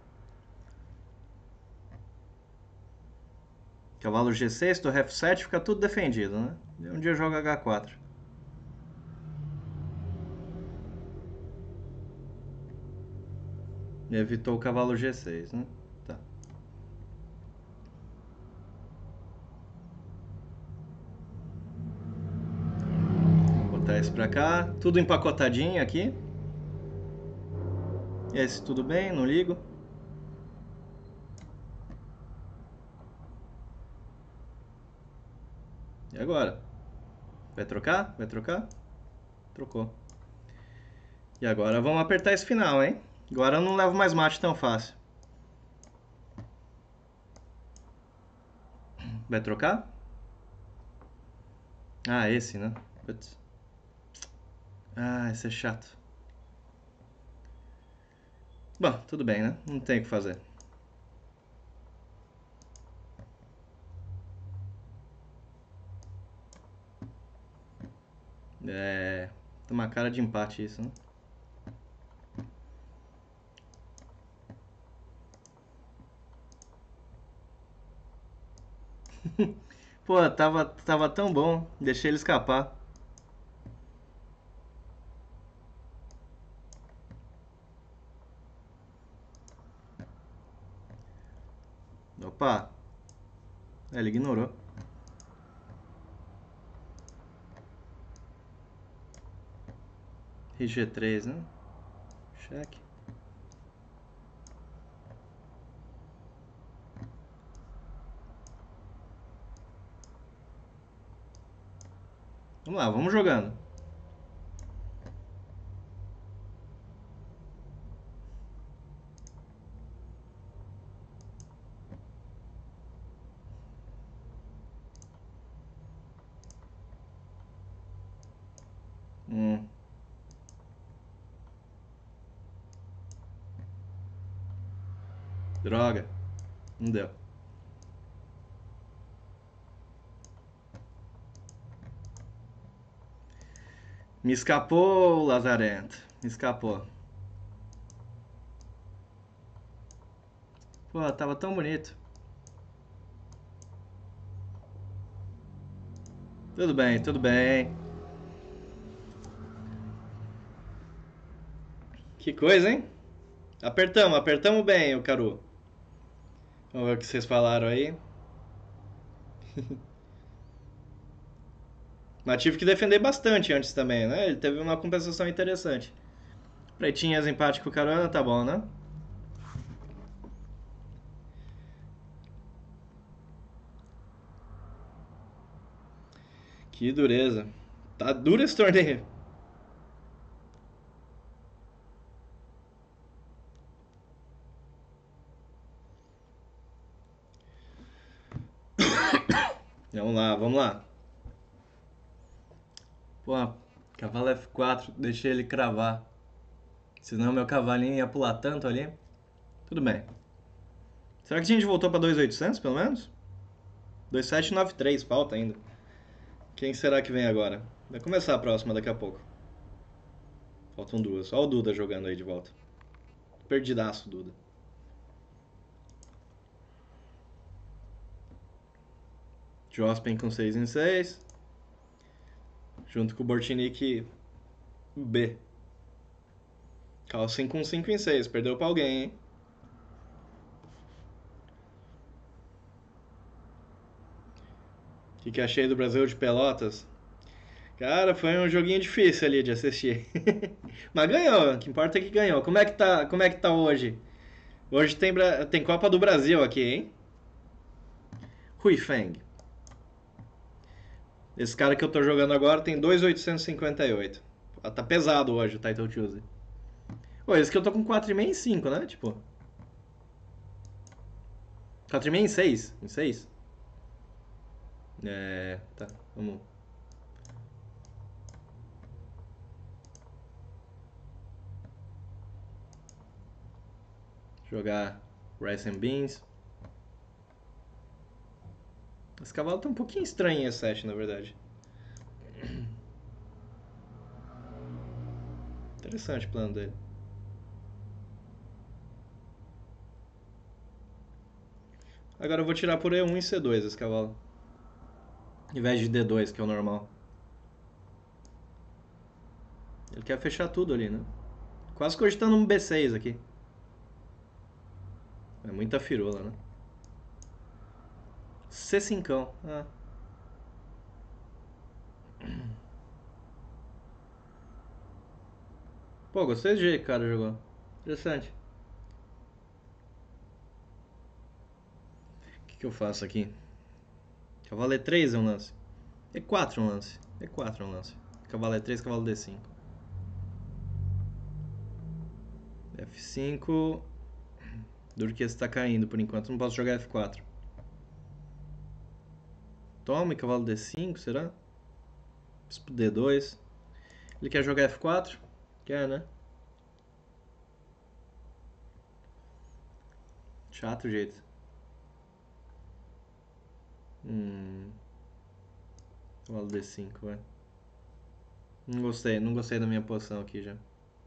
[SPEAKER 1] Cavalo G6, torre F7, fica tudo defendido, né? E um dia eu jogo H4. E evitou o cavalo G6, né? Tá. Vou botar esse pra cá. Tudo empacotadinho aqui. Esse tudo bem, não ligo. E agora? Vai trocar? Vai trocar? Trocou. E agora vamos apertar esse final, hein? Agora eu não levo mais mate tão fácil. Vai trocar? Ah, esse, né? Putz. Ah, esse é chato. Bom, tudo bem, né? Não tem o que fazer. É... Tem uma cara de empate isso, né? Pô, tava tão bom. Deixei ele escapar. Opa. É, ele ignorou. RG3, né? Cheque. Vamos lá, vamos jogando. Hum. Droga. Não deu. Me escapou, Lazarento. Me escapou. Pô, tava tão bonito. Tudo bem, tudo bem. Que coisa, hein? Apertamos bem, o Caru. Vamos ver o que vocês falaram aí. Mas tive que defender bastante antes também, né? Ele teve uma compensação interessante. Pretinhas empate com o Carona, tá bom, né? Que dureza. Tá duro esse torneio. Vamos lá, vamos lá. Pô, cavalo F4, deixei ele cravar. Senão meu cavalinho ia pular tanto ali. Tudo bem. Será que a gente voltou pra 2.800 pelo menos? 2.793, falta ainda. Quem será que vem agora? Vai começar a próxima daqui a pouco. Faltam duas. Olha o Duda jogando aí de volta. Perdidaço, Duda. Jospen com 6 em 6. Junto com o Bortinique B. Calcin com 5 em 6. Perdeu pra alguém, hein? O que achei do Brasil de Pelotas? Cara, foi um joguinho difícil ali de assistir. Mas ganhou, o que importa é que ganhou. Como é que tá hoje? Hoje tem Copa do Brasil aqui, hein? Hui Feng. Esse cara que eu tô jogando agora tem 2.858. Tá pesado hoje o Title Tuesday. Pô, esse que eu tô com 4,5 em 5, né? Tipo. 4,5 em 6. Em 6? É. Tá, vamos. Jogar Rice and Beans. Esse cavalo tá um pouquinho estranho em E7, na verdade. Interessante o plano dele. Agora eu vou tirar por E1 e C2 esse cavalo. Em vez de D2, que é o normal. Ele quer fechar tudo ali, né? Quase cogitando um B6 aqui. É muita firula, né? C5. Ah. Pô, gostei do jeito que o cara jogou. Interessante. O que eu faço aqui? Cavalo E3 é um lance. E4 é um lance. E4 é um lance. Cavalo E3, cavalo D5. F5. Duro que esse tá caindo por enquanto. Não posso jogar F4. Toma, cavalo D5, será? Bispo D2. Ele quer jogar F4? Quer, né? Chato o jeito. Cavalo D5, vai. Não gostei da minha posição aqui já.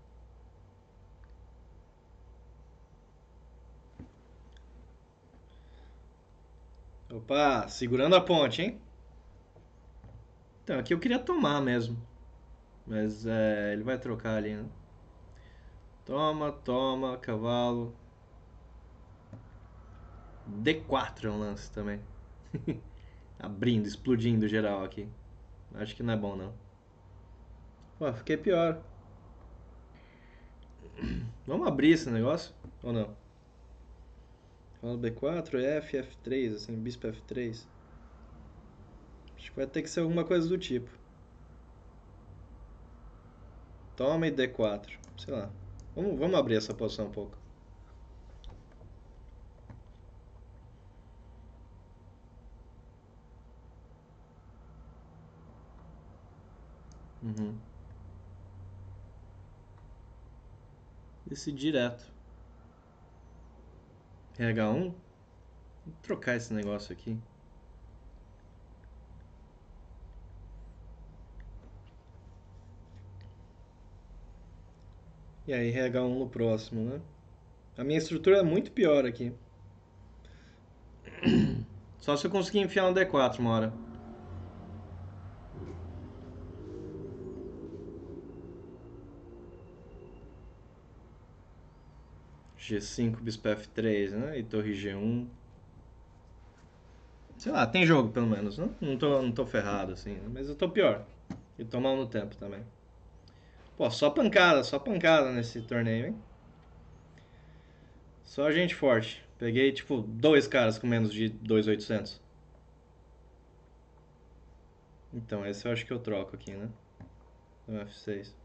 [SPEAKER 1] Opa, segurando a ponte, hein? Então, aqui eu queria tomar mesmo. Mas ele vai trocar ali, né? Toma, toma, cavalo. D4 é um lance também. Abrindo, explodindo geral aqui. Acho que não é bom, não. Pô, fiquei pior. Vamos abrir esse negócio? Ou não? Cavalo B4, F, F3, assim, bispo F3. Acho que vai ter que ser alguma coisa do tipo. Toma e D4. Sei lá. Vamos abrir essa posição um pouco. Uhum. Esse direto. RH1? Vou trocar esse negócio aqui. E aí RH1 no próximo, né? A minha estrutura é muito pior aqui. Só se eu conseguir enfiar um D4 uma hora. G5, bispo F3, né? E torre G1. Sei lá, tem jogo pelo menos, né? Não tô ferrado assim, né? Mas eu tô pior. E tô mal no tempo também. Pô, só pancada nesse torneio, hein? Só gente forte. Peguei, tipo, dois caras com menos de 2.800. Então, esse eu acho que eu troco aqui, né? No F6.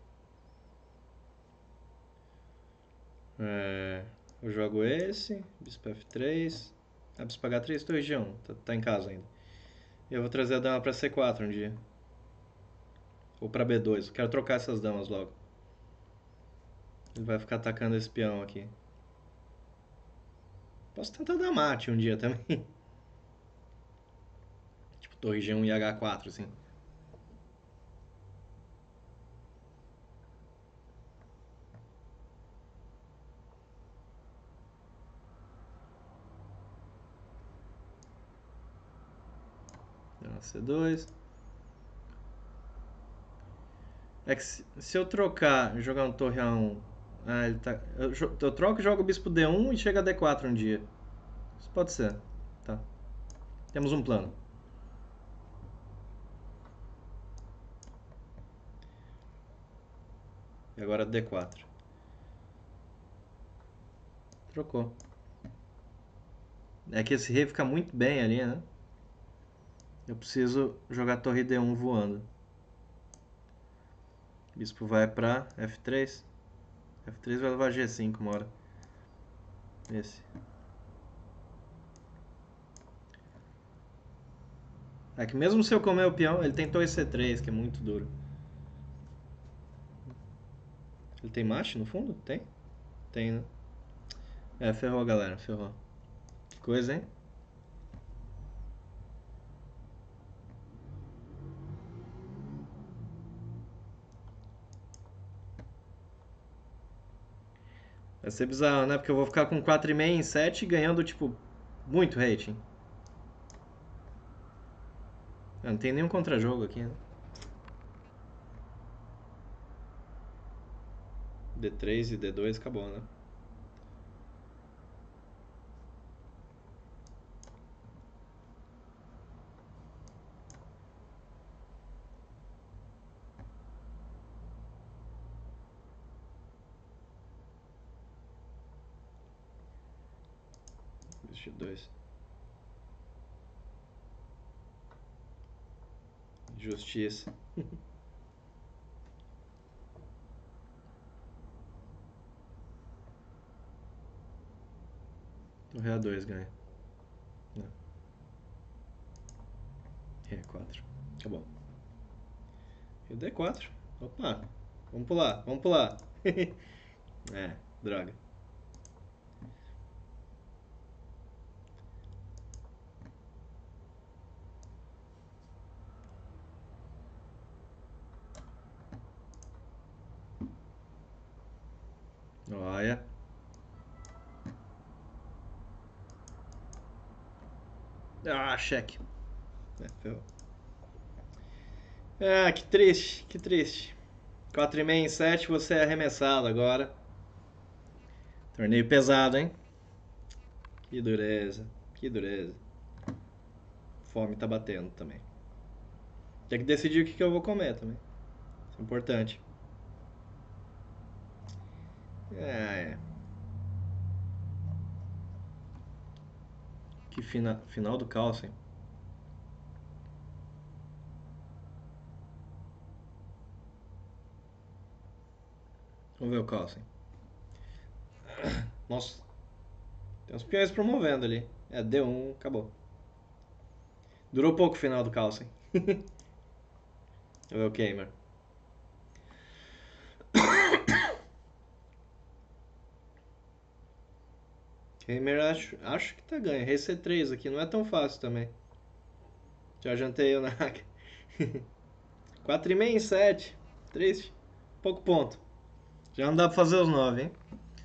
[SPEAKER 1] É, eu jogo esse, bispo F3. Ah, bispo H3, torre G1. Tá em casa ainda. E eu vou trazer a dama pra C4 um dia. Ou pra B2. Eu quero trocar essas damas logo. Ele vai ficar atacando esse peão aqui. Posso tentar dar mate um dia também. Tipo, torre G1 e H4, assim. C2. É que se eu trocar e jogar um torre A1. Ah, ele tá. Eu troco e jogo o bispo D1 e chega a D4 um dia. Isso pode ser. Tá. Temos um plano. E agora D4. Trocou. É que esse rei fica muito bem ali, né? Eu preciso jogar torre D1 voando. Bispo vai pra F3. F3 vai levar G5 uma hora. Esse. É que mesmo se eu comer o peão, ele tem torre C3, que é muito duro. Ele tem mate no fundo? Tem? Tem, né? É, ferrou, galera, ferrou. Que coisa, hein? Vai ser bizarro, né? Porque eu vou ficar com 4,5 em 7 ganhando, tipo, muito rating. Ah, não tem nenhum contra-jogo aqui, né? D3 e D2 acabou, né? G2. Justiça. O Rei A2 ganha. Não. Rei A4. Acabou. E o D4. Opa. Vamos pular, vamos pular. É, droga. Olha. Ah, cheque. É, ferrou. Ah, que triste, que triste. 4,5 em 7, você é arremessado agora. Torneio pesado, hein? Que dureza, que dureza. Fome tá batendo também. Tem que decidir o que eu vou comer também. Isso é importante. É. Que final do caos, hein? Vamos ver o caos, hein? Nossa, tem uns peões promovendo ali. É, D1, acabou. Durou pouco o final do caos, hein? Vamos ver o Gamer. Gamer acho que tá ganho. Rei C3 aqui não é tão fácil também. Já jantei o Naka. 4,5 em 7. Triste. Pouco ponto. Já não dá pra fazer os 9, hein?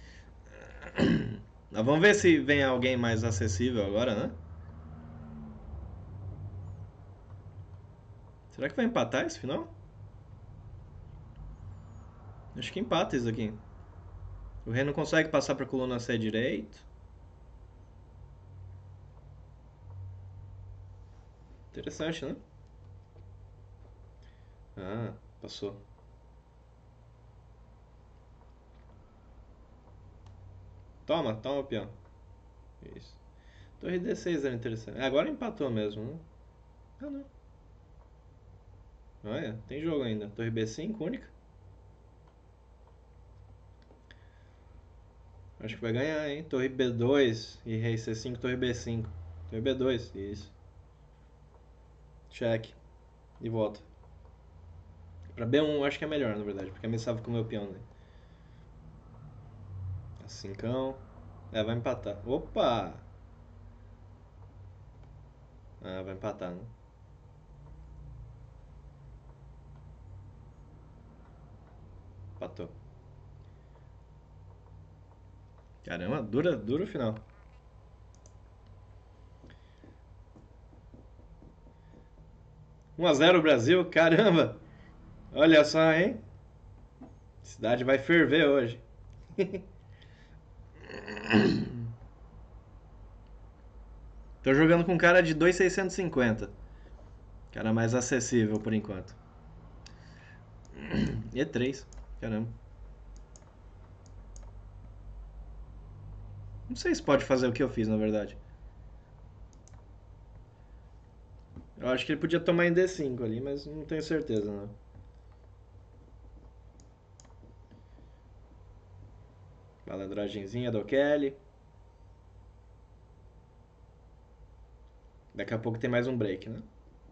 [SPEAKER 1] Mas vamos ver se vem alguém mais acessível agora, né? Será que vai empatar esse final? Acho que empata isso aqui. O rei não consegue passar pra coluna C direito. Interessante, né? Ah, passou. Toma, toma o peão. Isso. Torre D6 era interessante. Agora empatou mesmo, né? Ah, não. Olha, tem jogo ainda. Torre B5, única. Acho que vai ganhar, hein? Torre B2 e rei C5, torre B5. Torre B2, isso. Cheque. E volta. Pra B1 eu acho que é melhor, na verdade, porque ameaçava com o meu peão, né? Cincão. É, vai empatar. Opa! Ah, vai empatar, né? Empatou. Caramba, dura o final. 1-0 Brasil, caramba! Olha só, hein? A cidade vai ferver hoje. Tô jogando com um cara de 2.650. Cara mais acessível por enquanto. E3, caramba. Não sei se pode fazer o que eu fiz, na verdade. Eu acho que ele podia tomar em D5 ali, mas não tenho certeza, não. Malandragenzinha do Kelly. Daqui a pouco tem mais um break, né?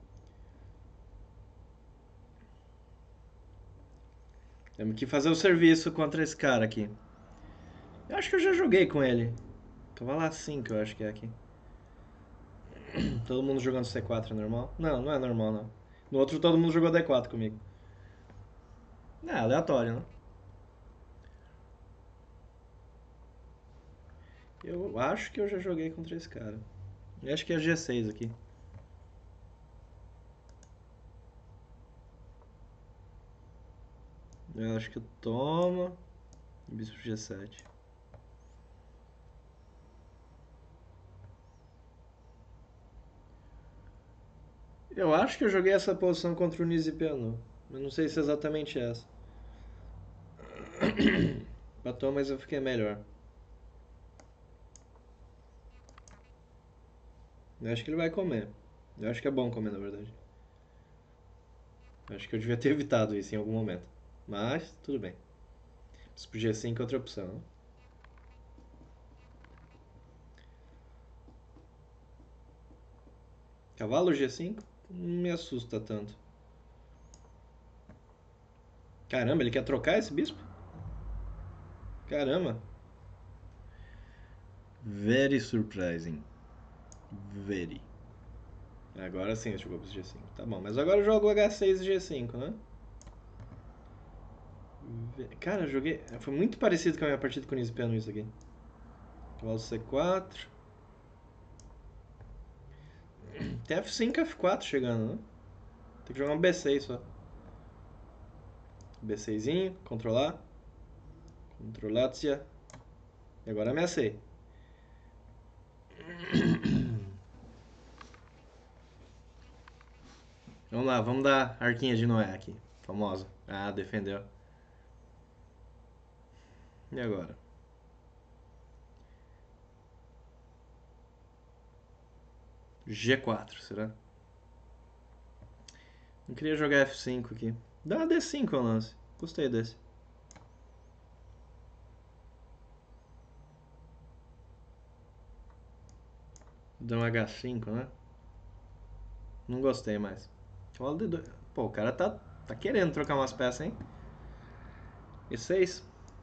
[SPEAKER 1] Temos que fazer o serviço contra esse cara aqui. Eu acho que eu já joguei com ele. Cavalo A5 eu acho que é aqui. Todo mundo jogando C4 é normal? Não, não é normal não. No outro todo mundo jogou D4 comigo. É, aleatório, né? Eu acho que eu já joguei contra esse cara. Eu acho que é G6 aqui. Eu acho que toma. Bispo G7. Eu acho que eu joguei essa posição contra o Nisi Piano. Eu não sei se é exatamente essa. Matou, mas eu fiquei melhor. Eu acho que ele vai comer. Eu acho que é bom comer, na verdade. Eu acho que eu devia ter evitado isso em algum momento. Mas, tudo bem. Bispo G5 é outra opção, né? Cavalo G5? Não me assusta tanto. Caramba, ele quer trocar esse bispo? Caramba. Very surprising. Very. Agora sim jogou pro G5. Tá bom, mas agora eu jogo H6 e G5, né? Cara, eu joguei. Foi muito parecido com a minha partida com o Nizipiano isso aqui. Cavalo C4. Tem F5 e F4 chegando, né? Tem que jogar um B6 só. B6zinho, controlar. Controlácia. E agora ameacei. Vamos lá, vamos dar arquinha de Noé aqui. Famosa. Ah, defendeu. E agora? G4, será? Não queria jogar F5 aqui. Dá uma D5 ao lance. Gostei desse. Dá um H5, né? Não gostei mais. Cavalo D2. Pô, o cara tá querendo trocar umas peças, hein? E6.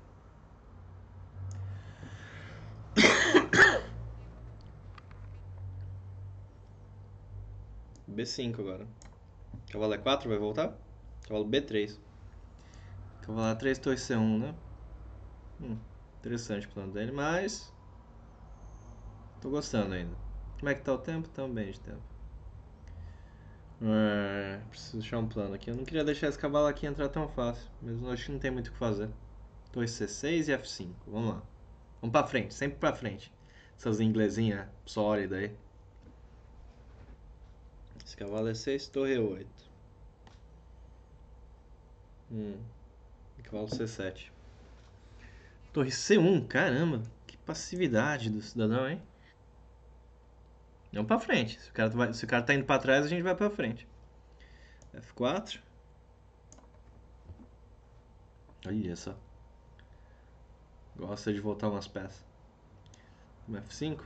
[SPEAKER 1] B5 agora. Cavalo E4 vai voltar? Cavalo B3. Cavalo A3, torre C1, né? Interessante o plano dele, mas tô gostando ainda. Como é que tá o tempo? Tamo bem de tempo. Preciso deixar um plano aqui. Eu não queria deixar esse cavalo aqui entrar tão fácil, mas eu acho que não tem muito o que fazer. Torre C6 e F5. Vamos lá. Vamos pra frente, sempre pra frente. Essas inglesinhas sólidas aí. Esse cavalo é 6, torre é 8. Cavalo C7. Torre C1, caramba. Que passividade do cidadão, hein? Vamos pra frente. Se o cara tá indo pra trás, a gente vai pra frente. F4. Olha só. Gosta de voltar umas peças. F5.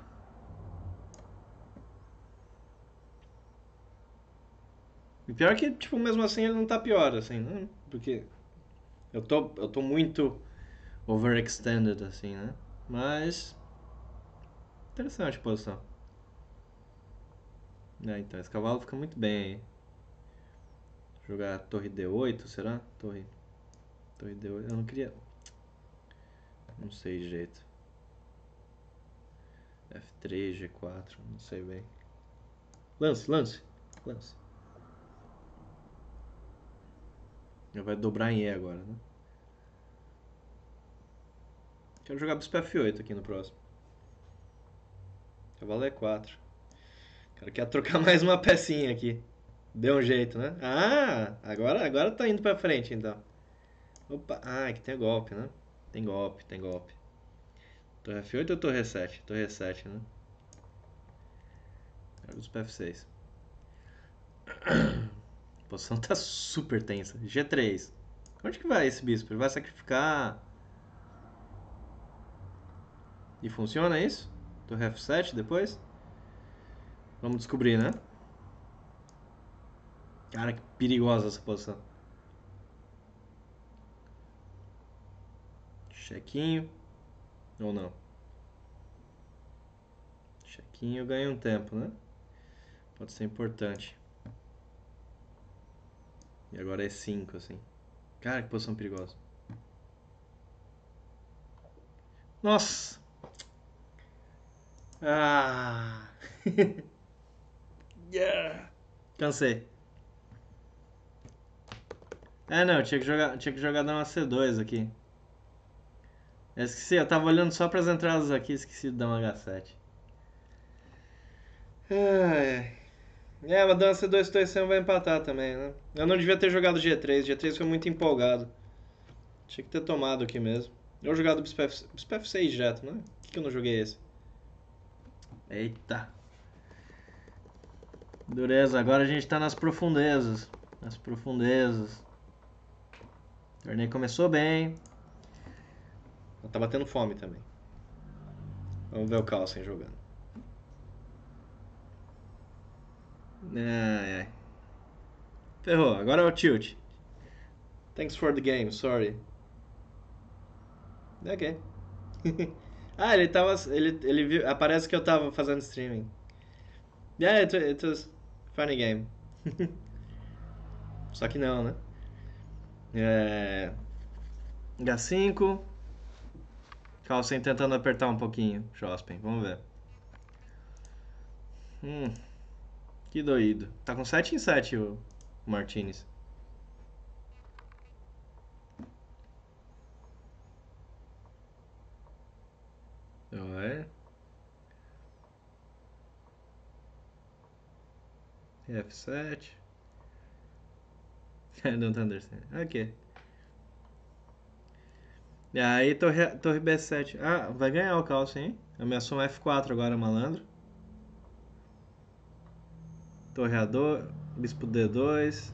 [SPEAKER 1] E pior que, tipo, mesmo assim ele não tá pior, assim, né? Porque eu tô muito overextended, assim, né? Mas. Interessante a posição. Então, esse cavalo fica muito bem aí. Jogar torre D8, será? Torre D8. Eu não queria. Não sei direito. F3, G4, não sei bem. Lance, lance, lance. Ele vai dobrar em E agora, né? Quero jogar bispo F8 aqui no próximo. Cavalo E4. O cara quer trocar mais uma pecinha aqui. Deu um jeito, né? Ah, agora tá indo pra frente então. Opa, aqui tem golpe, né? Tem golpe, tem golpe. Torre F8 ou torre E7? Torre E7, né? Bispo F6. A posição tá super tensa. G3. Onde que vai esse bispo? Ele vai sacrificar. E funciona isso? Torre F7 depois? Vamos descobrir, né? Cara, que perigosa essa posição. Chequinho. Ou não? Chequinho ganha um tempo, né? Pode ser importante. E agora é 5, assim. Cara, que posição perigosa. Nossa! Ah! Yeah! Cansei. Não, tinha que jogar dama C2 aqui. Eu esqueci, eu tava olhando só pras entradas aqui, esqueci de dar um H7. Mas dama C2 torcendo vai empatar também, né? Eu não devia ter jogado G3, G3 foi muito empolgado. Tinha que ter tomado aqui mesmo. Eu jogado bispo F6 direto, né? Por que eu não joguei esse? Eita. Dureza, agora a gente tá nas profundezas. Nas profundezas. O torneio começou bem. Tá batendo fome também. Vamos ver o Carlsen jogando. Ai, ai. Ferrou, agora é o tilt. Thanks for the game, sorry. Ok. Ele tava. Ele viu. Aparece que eu tava fazendo streaming. Yeah, it was funny game. Só que não, né? H5. Carlsen tentando apertar um pouquinho. Jospen, vamos ver. Que doído. Tá com 7 em 7 o Martinez. É. F7. Don't understand. Ok. E aí, torre B7. Vai ganhar o calço, hein? Ameaçou um F4 agora, malandro. Torre A2. Bispo D2.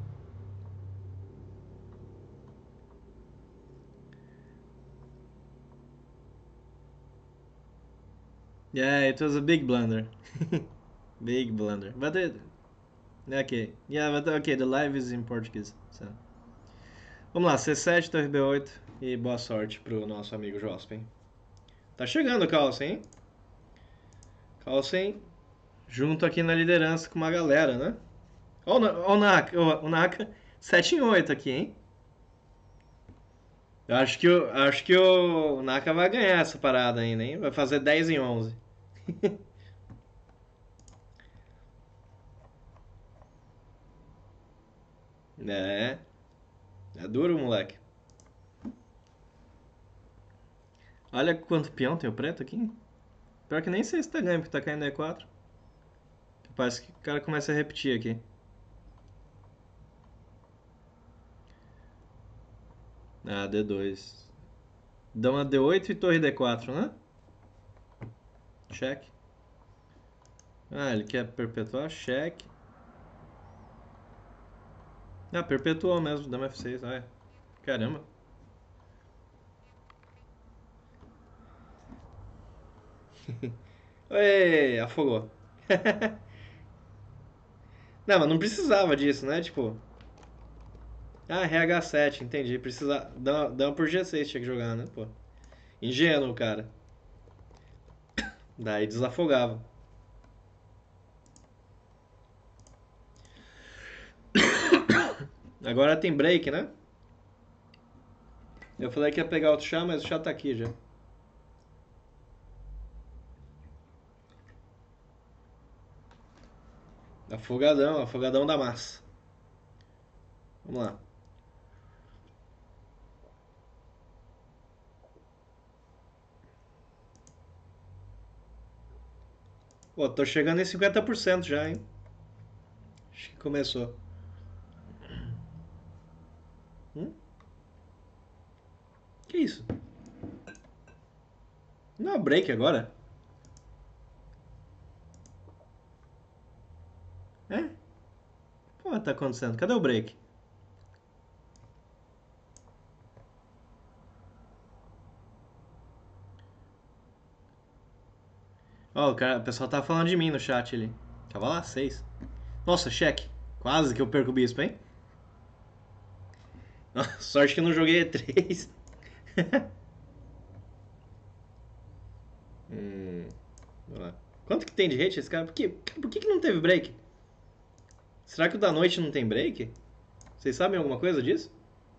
[SPEAKER 1] Yeah, it was a big blunder. Big blunder. But okay. Yeah, but okay, the live is in Portuguese. So. Vamos lá, C7, torre B8 e boa sorte pro nosso amigo Jospen. Tá chegando o Carlsen, hein? Carlsen junto aqui na liderança com uma galera, né? Ó o Naka 7 em 8 aqui, hein? Eu acho que o Naka vai ganhar essa parada ainda, hein? Vai fazer 10 em 11. É. É duro, moleque. Olha quanto peão tem o preto aqui. Pior que nem sei se tá ganho, porque tá caindo E4. Parece que o cara começa a repetir aqui. Ah, D2. Dama D8 e torre D4, né? Cheque. Ah, ele quer perpetuar? Cheque. Ah, perpetuou mesmo, dama F6. Ah, é. Caramba. Ê, afogou. Não, mas não precisava disso, né? Tipo. Ah, RH7, entendi. Precisa. Dama por G6 tinha que jogar, né? Pô. Ingênuo, cara. Daí desafogava. Agora tem break, né? Eu falei que ia pegar outro chá, mas o chá tá aqui já. Afogadão, afogadão da massa. Vamos lá. Pô, tô chegando em 50% já, hein? Acho que começou. Hum? Que isso? Não é break agora? É? Pô, tá acontecendo? Cadê o break? Ó, o pessoal tá falando de mim no chat ali. Tava lá, 6. Nossa, cheque. Quase que eu perco o bispo, hein? Sorte que eu não joguei E3. Vamos lá. Quanto que tem de hate esse cara? Por que não teve break? Será que o da noite não tem break? Vocês sabem alguma coisa disso?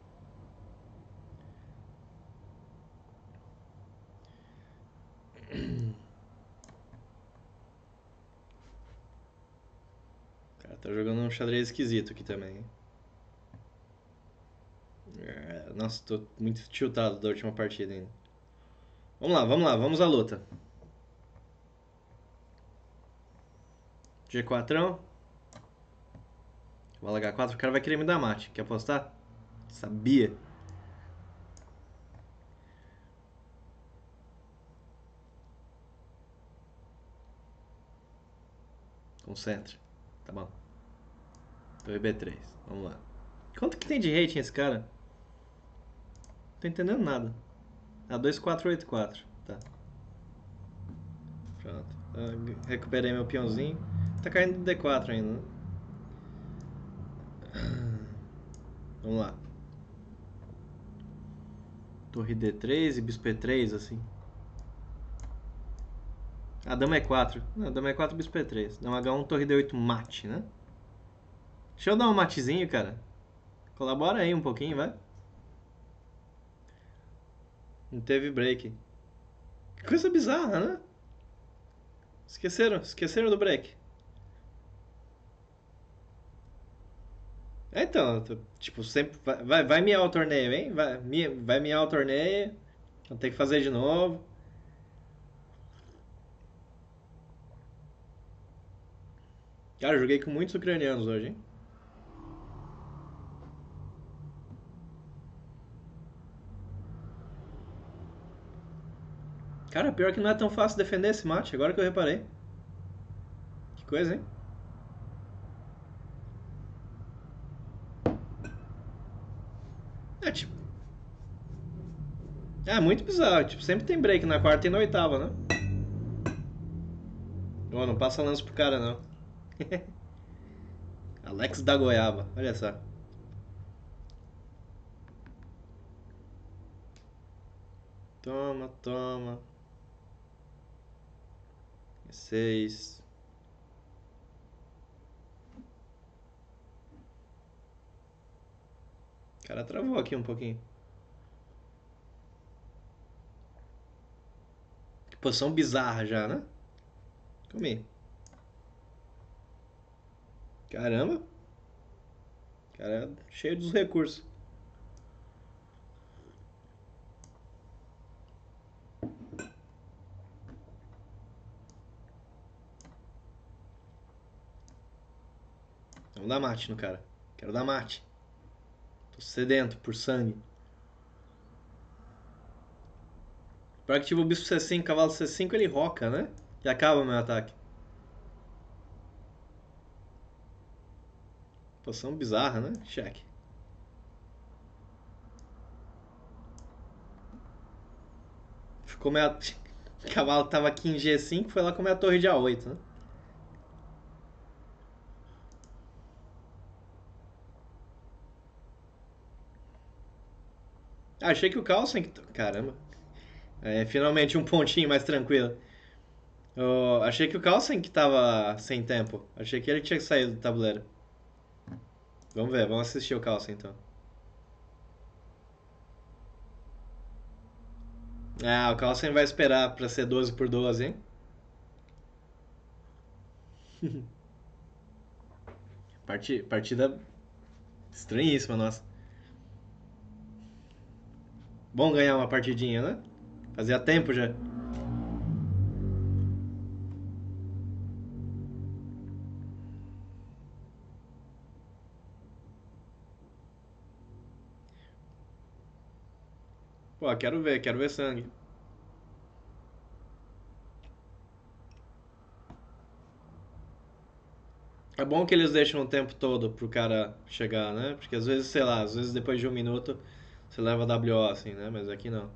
[SPEAKER 1] O cara tá jogando um xadrez esquisito aqui também, hein? Nossa, tô muito tiltado da última partida ainda. Vamos lá, vamos à luta. G4. Bola H4, o cara vai querer me dar mate. Quer apostar? Sabia. Concentra. Tá bom. Torre B3. Vamos lá. Quanto que tem de rating esse cara? Não tô entendendo nada. Ah, 2484. Tá. Pronto. Recuperei meu peãozinho. Tá caindo D4 ainda, né? Vamos lá. Torre D3 e bispo E3, assim. A dama E4. Não, dama E4 bispo E3. Dama H1, torre D8 mate, né? Deixa eu dar um matezinho, cara. Colabora aí um pouquinho, vai. Não teve break. Que coisa bizarra, né? Esqueceram do break. É, então, tipo, sempre vai miar o torneio, hein? Vai miar o torneio. Vou ter que fazer de novo. Cara, eu joguei com muitos ucranianos hoje, hein? Cara, pior que não é tão fácil defender esse mate, agora que eu reparei. Que coisa, hein? É, tipo. É muito bizarro. Tipo, sempre tem break na quarta e na oitava, né? Oh, não passa lance pro cara, não. Alex da Goiaba, olha só. Toma, toma. Seis. O cara travou aqui um pouquinho. Que posição bizarra já, né? Comi. Caramba. Cara, cheio dos recursos. Vamos dar mate no cara. Quero dar mate. Tô sedento por sangue. Pra ativar o bispo C5, cavalo C5, ele roca, né? E acaba o meu ataque. Posição bizarra, né? Cheque. Ficou meio... O cavalo tava aqui em G5, foi lá comer a torre de A8, né? Achei que o Carlsen... Caramba. É, finalmente um pontinho mais tranquilo. Eu achei que o Carlsen que tava sem tempo. Achei que ele tinha que sair do tabuleiro. Vamos ver, vamos assistir o Carlsen então. Ah, o Carlsen vai esperar pra ser 12 por 12, hein? Partida estranhíssima, nossa. Bom ganhar uma partidinha, né? Fazia tempo já. Pô, quero ver sangue. É bom que eles deixam o tempo todo pro cara chegar, né? Porque às vezes, sei lá, às vezes depois de um minuto você leva WO assim, né? Mas aqui não.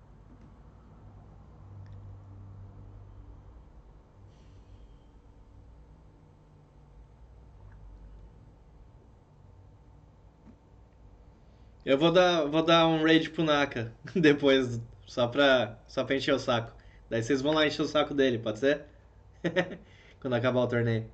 [SPEAKER 1] Eu vou dar um raid pro Naka depois, só pra encher o saco. Daí vocês vão lá encher o saco dele, pode ser? Quando acabar o torneio.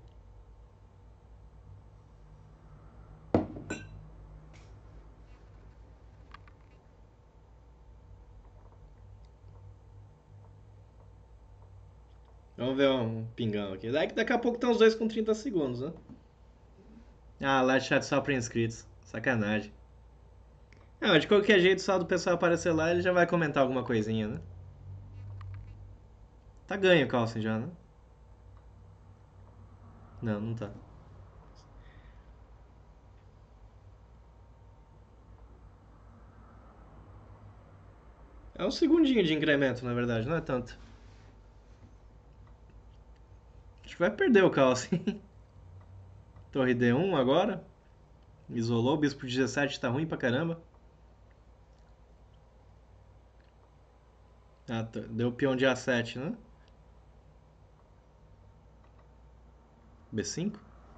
[SPEAKER 1] Vamos ver um pingão aqui. Daqui a pouco estão os dois com 30 segundos, né? Ah, live chat só pra inscritos. Sacanagem. Não, de qualquer jeito, só do pessoal aparecer lá, ele já vai comentar alguma coisinha, né? Tá ganho o Carlsen já, né? Não, não tá. É um segundinho de incremento, na verdade, não é tanto. Acho que vai perder o Carlsen. Torre D1 agora. Isolou, bispo 17 tá ruim pra caramba. Ah, deu peão de A7, né? B5?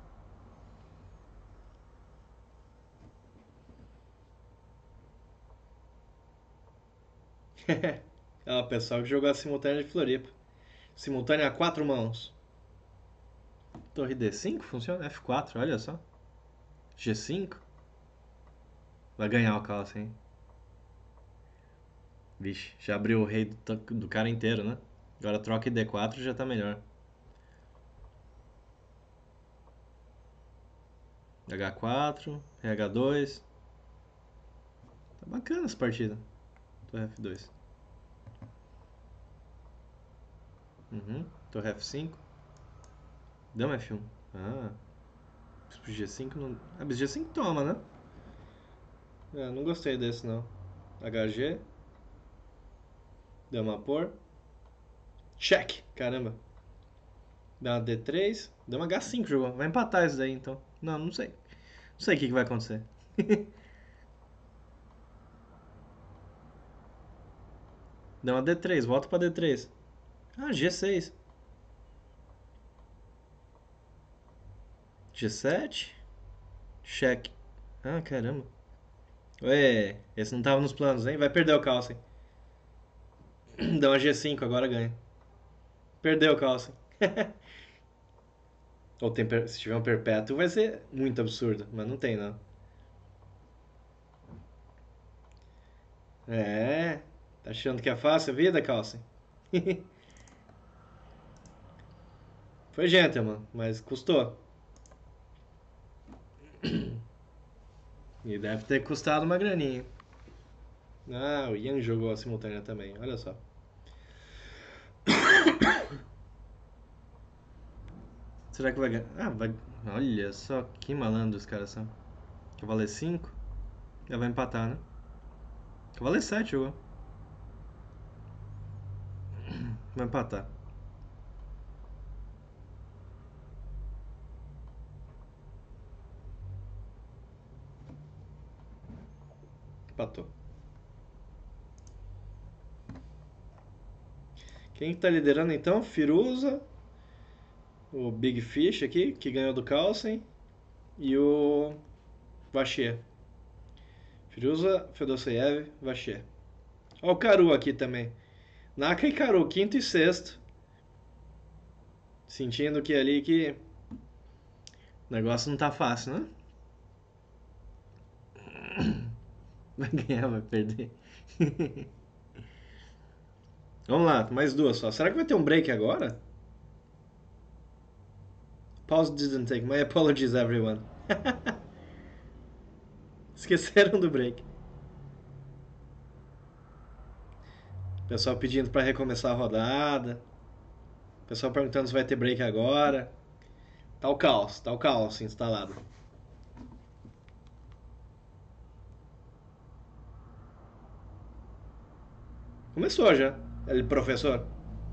[SPEAKER 1] Ah, o pessoal que jogou a simultânea de Floripa. Simultânea a 4 mãos. Torre D5 funciona? F4, olha só. G5. Vai ganhar o Carlsen, hein? Vixe, já abriu o rei do cara inteiro, né? Agora troca e D4 já tá melhor. H4, RH2. Tá bacana essa partida. Torre F2. Uhum. Torre F5. Dama F1. Ah. Bispo G5 não. Ah, bispo G5 toma, né? É, não gostei desse não. HG. Dama por. Check! Caramba. Dama D3. Dama H5 jogou. Vai empatar isso daí então. Não, não sei. Não sei o que vai acontecer. Dama D3, volta pra D3. Ah, G6. G7. Check. Ah, caramba. Ué, esse não tava nos planos, hein? Vai perder o Carlsen. Dá uma G5, agora ganha. Perdeu o Carlsen. Ou se tiver um perpétuo vai ser muito absurdo, mas não tem não. É, tá achando que é fácil a vida, Carlsen? Foi gentleman, mas custou. E deve ter custado uma graninha. Ah, o Ian jogou a simultânea também, olha só. Será que vai ganhar? Ah, Olha só que malandro os caras são. Cavalo E5. Já vai empatar, né? Cavalo E7 jogou. Vai empatar. Empatou. Quem tá liderando então? Firuza, o Big Fish aqui, que ganhou do Carlsen, e o Vachier. Firuza, Fedosseyev, Vachier. Olha o Caru aqui também. Naka e Caru, quinto e sexto. Sentindo que ali que o negócio não tá fácil, né? Vai ganhar, vai perder. Vamos lá, mais duas só. Será que vai ter um break agora? Pause didn't take. My apologies, everyone. Esqueceram do break. Pessoal pedindo pra recomeçar a rodada. Pessoal perguntando se vai ter break agora. Tá o caos instalado. Começou já, ele professor.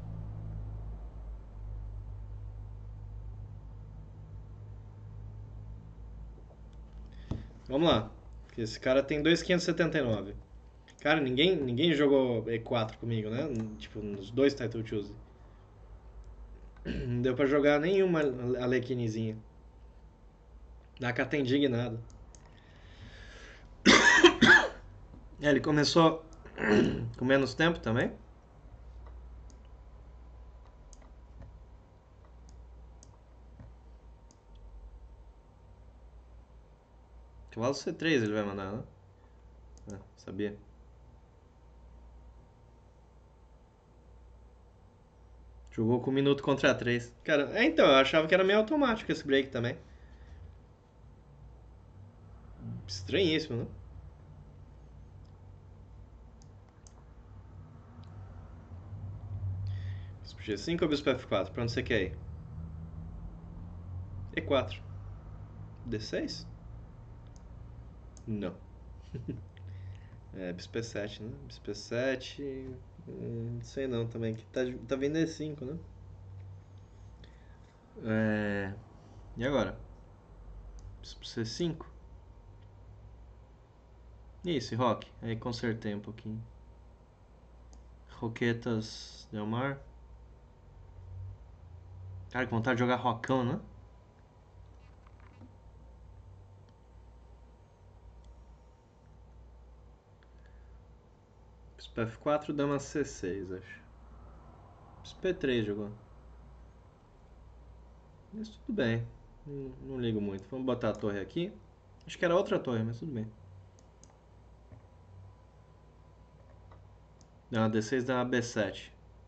[SPEAKER 1] Vamos lá. Esse cara tem 2.579. Cara, ninguém jogou E4 comigo, né? Tipo, nos dois Title Choose. Não deu pra jogar nenhuma Alequinezinha. Naka tá indignado. É, ele começou com menos tempo também. Cavalo C3 ele vai mandar, né? Ah, sabia. Jogou com 1 minuto contra 3. Cara, então, eu achava que era meio automático esse break também. Estranhíssimo, né? Bispo G5 ou Bispo F4? Pra onde você quer ir? E4. D6? Não. É, Bispo E7, né? Bispo E7. Não sei não também. Que tá vindo E5, né? É... E agora? Bispo C5? Isso, Rock. Aí consertei um pouquinho. Roquetas Delmar. Cara, que vontade de jogar Rockão, né? Bispo F4, Dama C6, acho. Bispo E3 jogou. Mas tudo bem. Não ligo muito. Vamos botar a torre aqui. Acho que era outra torre, mas tudo bem. Dama D6, Dama B7.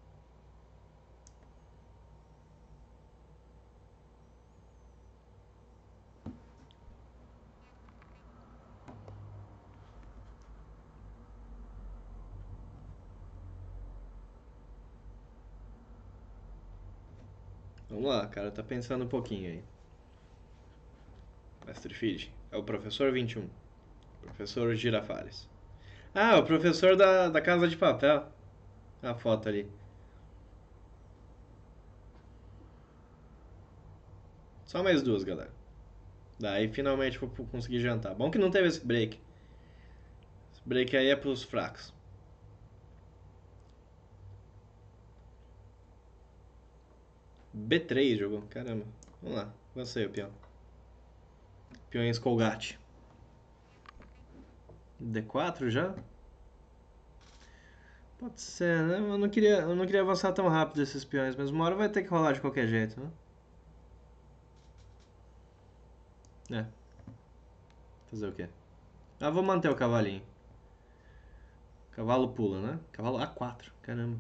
[SPEAKER 1] Vamos lá, cara, tá pensando um pouquinho aí. Mestre Fiji. É o professor 21. Professor Girafales. Ah, o professor da Casa de Papel. A foto ali. Só mais duas, galera. Daí finalmente vou conseguir jantar. Bom que não teve esse break. Esse break aí é pros fracos. B3 jogou. Caramba. Vamos lá. Você, o peão. Peões Colgate. D4 já? Pode ser, né? Eu não queria avançar tão rápido esses peões, mas uma hora vai ter que rolar de qualquer jeito, né? É. Fazer o quê? Ah, vou manter o cavalinho. Cavalo pula, né? Cavalo A4, caramba.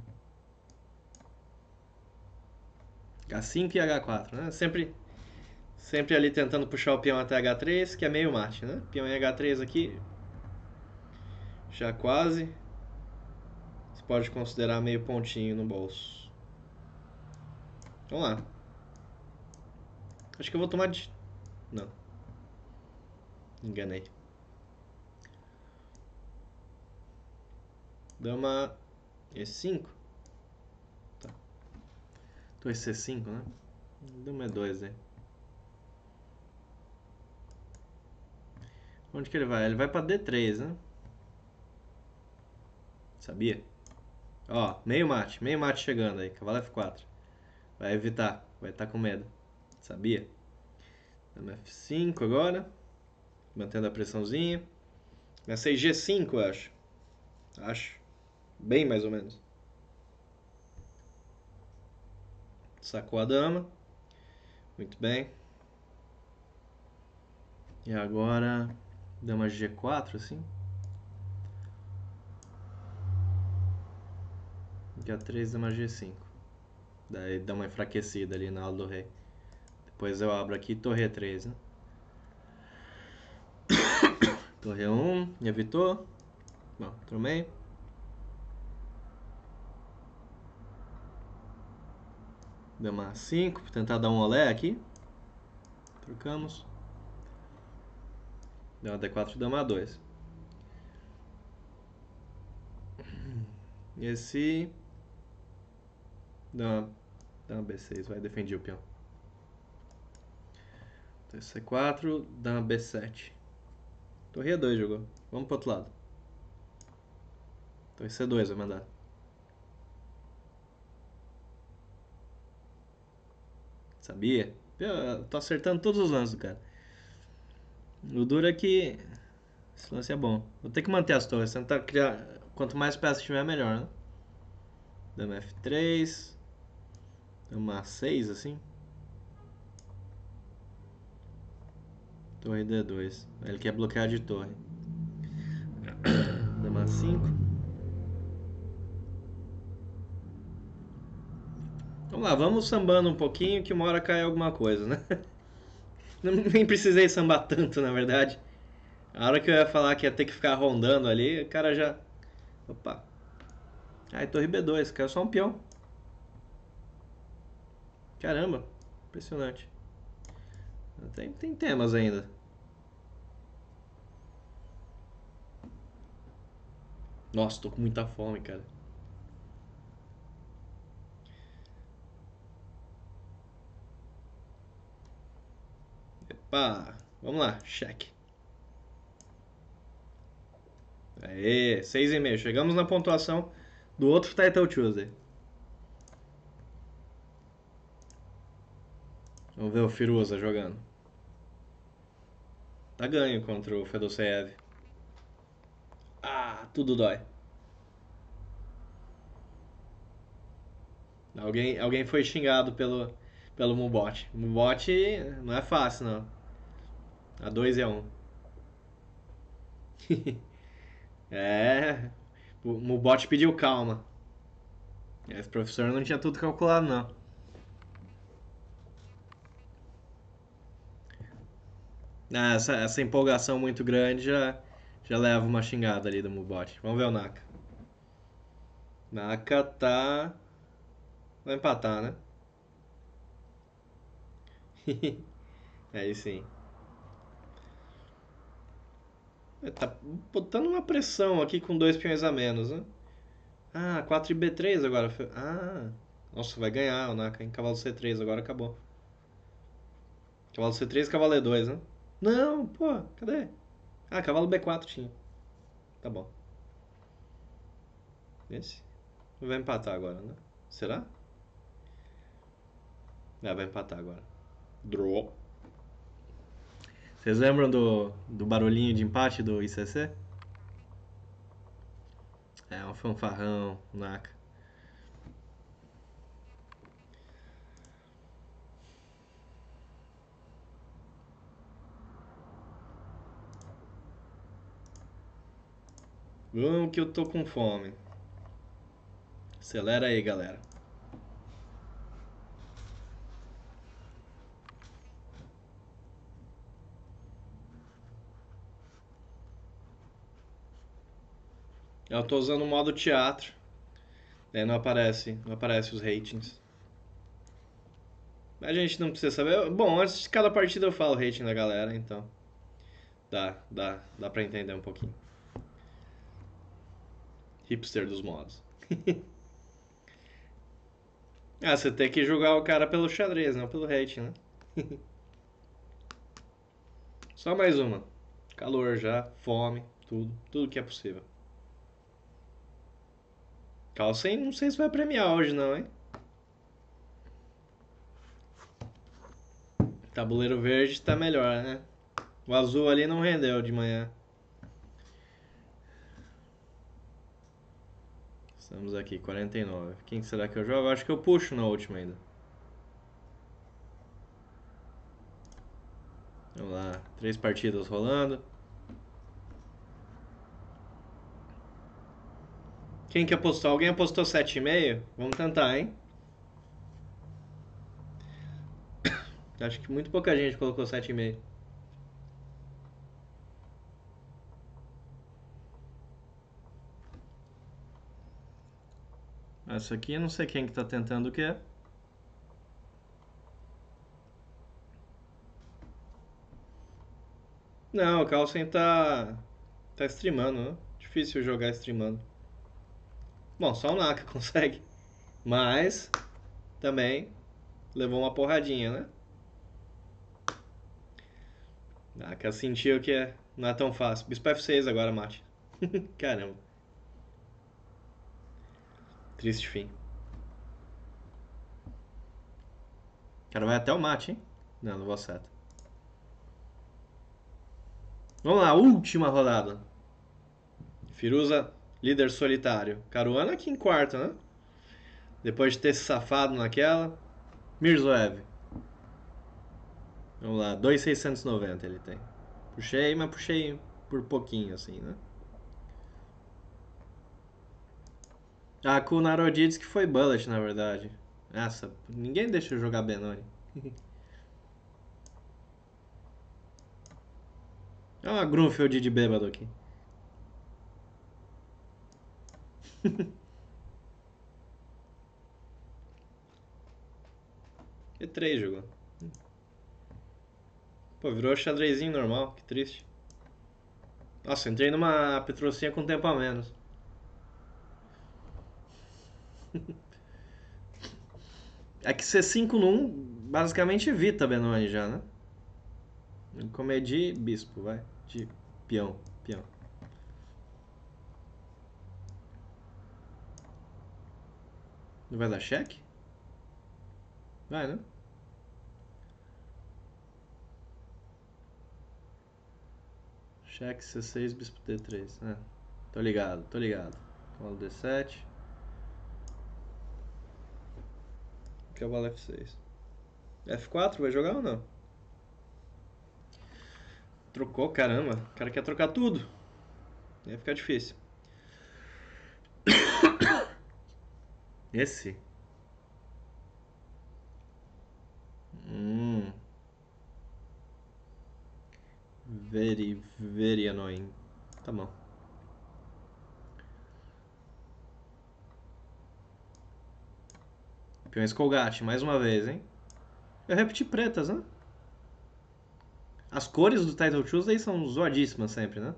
[SPEAKER 1] H5 e H4, né? Sempre ali tentando puxar o peão até H3, que é meio mate, né? Peão em H3 aqui, já quase. Você pode considerar meio pontinho no bolso. Vamos lá. Acho que eu vou tomar de... Não. Enganei. Dama E5. Tá. Torre C5, né? Dama E2 aí. Onde que ele vai? Ele vai pra D3, né? Sabia? Ó, meio mate chegando aí. Cavalo F4. Vai evitar, vai estar com medo. Sabia? Dama F5 agora. Mantendo a pressãozinha. Vai ser G5, eu acho. Acho. Bem mais ou menos. Sacou a dama. Muito bem. E agora. Dama G4, assim. H3, dama G5. Daí dá uma enfraquecida ali na ala do rei. Depois eu abro aqui torre E3, né? Torre 1, evitou. Bom, tomei. Dama A5, vou tentar dar um olé aqui. Trocamos. Dama D4, dama A2. Esse. Dama B6, vai defender o peão. Torre C4, dama B7. Torre E2 jogou. Vamos pro outro lado. Torre C2 vai mandar. Sabia? Eu tô acertando todos os lances do cara. O duro é que esse lance é bom. Vou ter que manter as torres, tentar criar. Quanto mais peças tiver, melhor, né? Dama F3. Dama A6, assim. Torre D2. Ele quer bloquear de torre. Dama A5. Vamos lá, vamos sambando um pouquinho que uma hora cai alguma coisa, né? Nem precisei sambar tanto, na verdade. A hora que eu ia falar que ia ter que ficar rondando ali, o cara já. Opa. Ai, torre B2, caiu só um peão. Caramba, impressionante. Tem temas ainda. Nossa, tô com muita fome, cara. Epa, vamos lá, cheque. Aê, 6,5. Chegamos na pontuação do outro Title Tuesday. Vamos ver o Firuza jogando. Tá ganho contra o Fedoseev. Ah, tudo dói. Alguém foi xingado pelo Mubot. Mubot não é fácil, não. A 2 é 1. É. O Mubot pediu calma. Esse professor não tinha tudo calculado, não. Ah, essa empolgação muito grande já leva uma xingada ali do Mubot. Vamos ver o Naka. Naka tá. Vai empatar, né? Aí sim. Tá botando uma pressão aqui com dois peões a menos, né? Ah, 4 e B3 agora. Ah, nossa, vai ganhar o Naka em cavalo C3, agora acabou. Cavalo C3 e cavalo E2, né? Não, pô, cadê? Ah, cavalo B4 tinha. Tá bom. Esse? Vai empatar agora, né? Será? É, vai empatar agora. Draw. Vocês lembram do barulhinho de empate do ICC? É um fanfarrão, Naka. Vamos que eu tô com fome. Acelera aí, galera. Eu tô usando o modo teatro. Daí não aparece os ratings. A gente não precisa saber. Bom, antes de cada partida eu falo o rating da galera, então. Dá pra entender um pouquinho. Hipster dos modos. Ah, você tem que julgar o cara pelo xadrez, não pelo rating, né? Só mais uma. Calor já, fome, tudo que é possível. Carlsen, não sei se vai premiar hoje não, hein? Tabuleiro verde tá melhor, né? O azul ali não rendeu de manhã. Estamos aqui, 49. Quem será que eu jogo? Acho que eu puxo na última ainda. Vamos lá, 3 partidas rolando. Quem que apostou? Alguém apostou 7,5? Vamos tentar, hein? Acho que muito pouca gente colocou 7,5. Essa aqui eu não sei quem que tá tentando o quê. Não, o Carlsen tá streamando, né? Difícil jogar streamando. Bom, só o Naka consegue. Mas também levou uma porradinha, né? Naka sentiu que não é tão fácil. Bispo F6 agora, mate. Caramba. Triste fim. O cara vai até o mate, hein? Não vou seta. Vamos lá, última rodada. Firuza, líder solitário. Caruana aqui em quarto, né? Depois de ter se safado naquela. Mirzoev. Vamos lá, 2,690 ele tem. Puxei, mas puxei por pouquinho, assim, né? Ah, com o Narodi disse que foi bullet, na verdade. Nossa, ninguém deixa eu jogar Benoni. É uma Grunfeld de bêbado aqui. E 3 jogou. Pô, virou xadrezinho normal, que triste. Nossa, entrei numa Petrocinha com tempo a menos. É que C5 no 1 basicamente evita Benoni já, né? Comer de bispo, vai. De peão, peão. Não vai dar cheque? Vai, né? Cheque C6, bispo D3. É, tô ligado, tô ligado. Cavalo D7. Cavalo F6. F4 vai jogar ou não? Trocou, caramba. O cara quer trocar tudo. Ia ficar difícil. Esse? Hum. Very annoying. Tá bom. Peões Colgate, mais uma vez, hein? Eu repeti pretas, né? As cores do Title Tuesday são zoadíssimas sempre, né?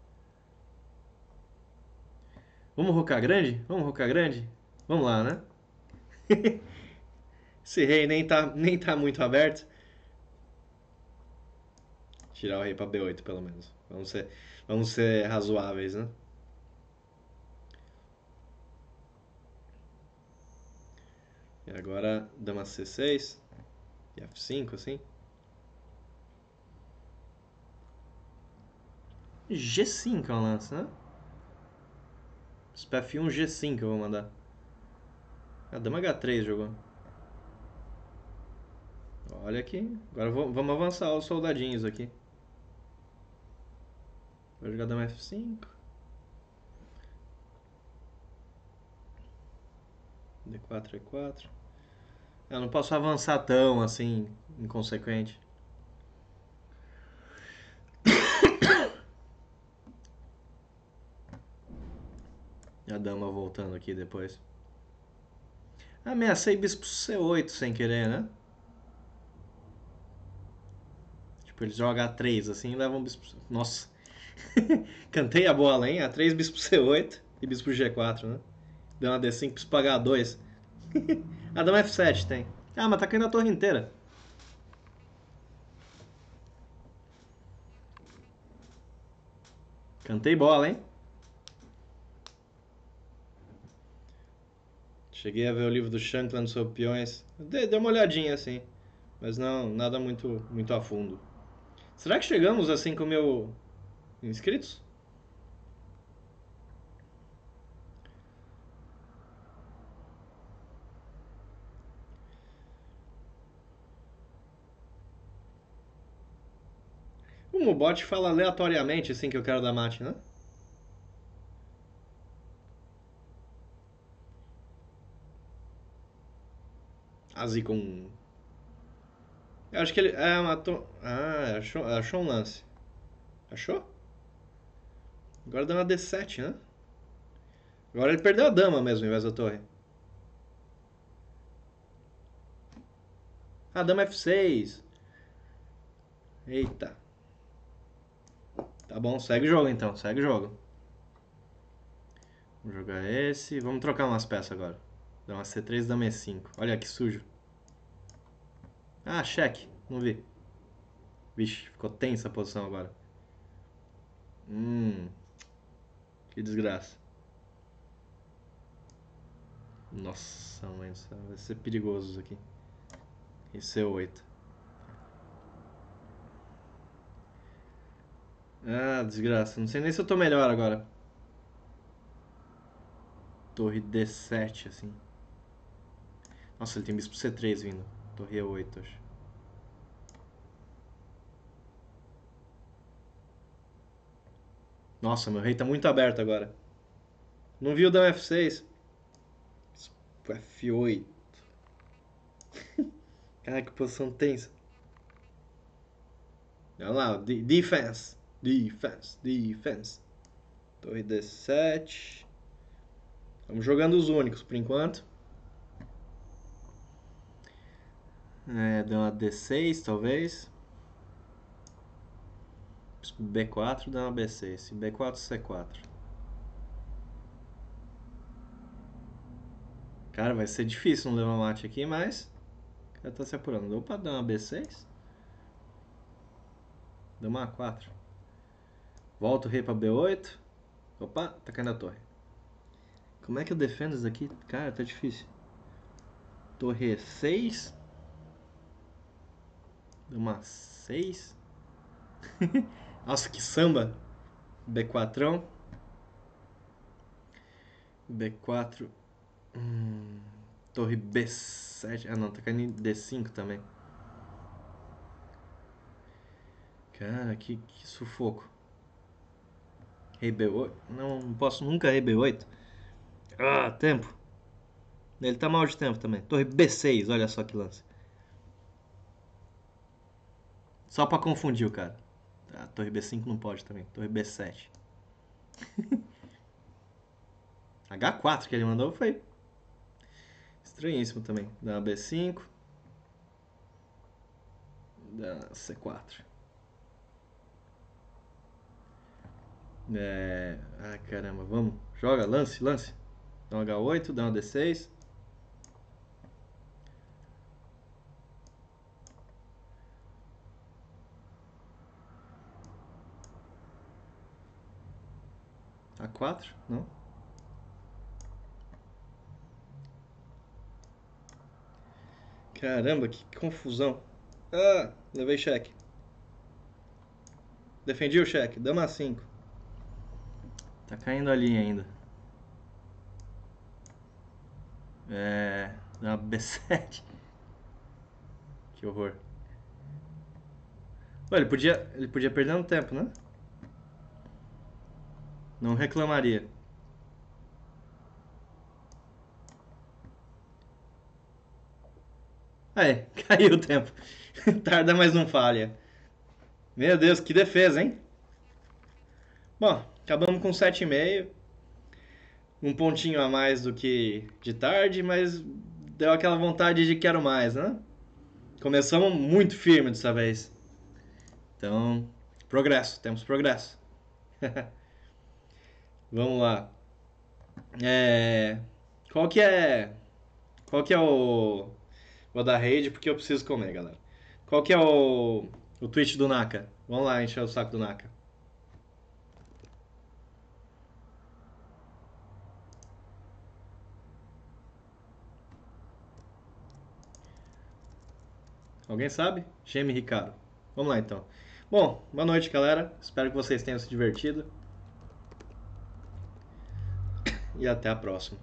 [SPEAKER 1] Vamos rocar grande? Vamos rocar grande? Vamos lá, né? Esse rei nem tá muito aberto. Tirar o rei pra B8, pelo menos. Vamos ser razoáveis, né? E agora, dama C6 e F5, assim. G5 é o lance, né? F1 G5 eu vou mandar. A dama H3 jogou. Olha aqui. Agora vamos avançar os soldadinhos aqui. Vou jogar dama F5. D4, E4. Eu não posso avançar tão assim, inconsequente. E a dama voltando aqui depois. Ameacei bispo C8 sem querer, né? Tipo, eles jogam A3 assim e levam o bispo. Nossa! Cantei a bola, hein? A3, bispo C8 e bispo G4, né? Deu uma D5, bispo H2. A dama F7 tem. Ah, mas tá caindo a torre inteira. Cantei bola, hein? Cheguei a ver o livro do Shankland sobre peões. Dei uma olhadinha assim, mas não, nada muito a fundo. Será que chegamos a 5 mil inscritos? O Mubot fala aleatoriamente assim que eu quero dar mate, né? Azicon. Eu acho que ele. É, matou. Ah, achou um lance. Achou? Agora deu uma D7, né? Agora ele perdeu a dama mesmo, em vez da torre. Ah, dama F6. Eita. Tá bom, segue o jogo então, segue o jogo. Vamos jogar esse. Vamos trocar umas peças agora. Dama C3, dama E5. Olha que sujo. Ah, cheque. Não vi. Vixe, ficou tensa a posição agora. Que desgraça. Nossa, mãe do céu. Vai ser perigoso isso aqui. E C8. Ah, desgraça. Não sei nem se eu tô melhor agora. Torre D7, assim. Nossa, ele tem bispo C3 vindo. Torre E8, acho. Nossa, meu rei tá muito aberto agora. Não viu o dama F6. F8. Cara, que posição tensa. Olha lá, defense. Defense, defense. Torre D7. Vamos jogando os únicos por enquanto. É, deu uma D6 talvez. B4, dá uma B6. B4, C4. Cara, vai ser difícil não levar mate aqui, mas. Já tá se apurando. Opa, dá uma B6. Deu uma A4. Volta o rei pra B8. Opa, tá caindo a torre. Como é que eu defendo isso daqui? Cara, tá difícil. Torre E6. Deu uma 6. Nossa, que samba. B4. B4. Torre B7. Ah, não, tá caindo em D5 também. Cara, que sufoco. Rei B8. Não posso nunca rei B8. Ah, tempo. Ele tá mal de tempo também. Torre B6, olha só que lance. Só pra confundir o cara. Ah, torre B5 não pode também. Torre B7. H4 que ele mandou foi estranhíssimo também. Dá uma B5. Dá C4. É... Ah, caramba, vamos. Joga, lance, lance. Dá um H8, dá uma D6. A4, não? Caramba, que confusão. Ah, levei cheque. Defendi o cheque, dama A5. Tá caindo ali ainda. É. Dama B7. Que horror. Ué, ele podia perder um tempo, né? Não reclamaria. Aí, caiu o tempo. Tarda, mas não falha. Meu Deus, que defesa, hein? Bom, acabamos com 7,5. Um pontinho a mais do que de tarde, mas deu aquela vontade de quero mais, né? Começamos muito firme dessa vez. Então, progresso, temos progresso. Vamos lá. É, qual que é. Qual que é o. Vou dar raid porque eu preciso comer, galera. Qual que é o tweet do Naka? Vamos lá encher o saco do Naka. Alguém sabe? Geme Ricardo. Vamos lá então. Bom, boa noite, galera. Espero que vocês tenham se divertido. E até a próxima.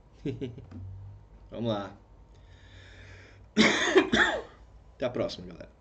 [SPEAKER 1] Vamos lá. Até a próxima, galera.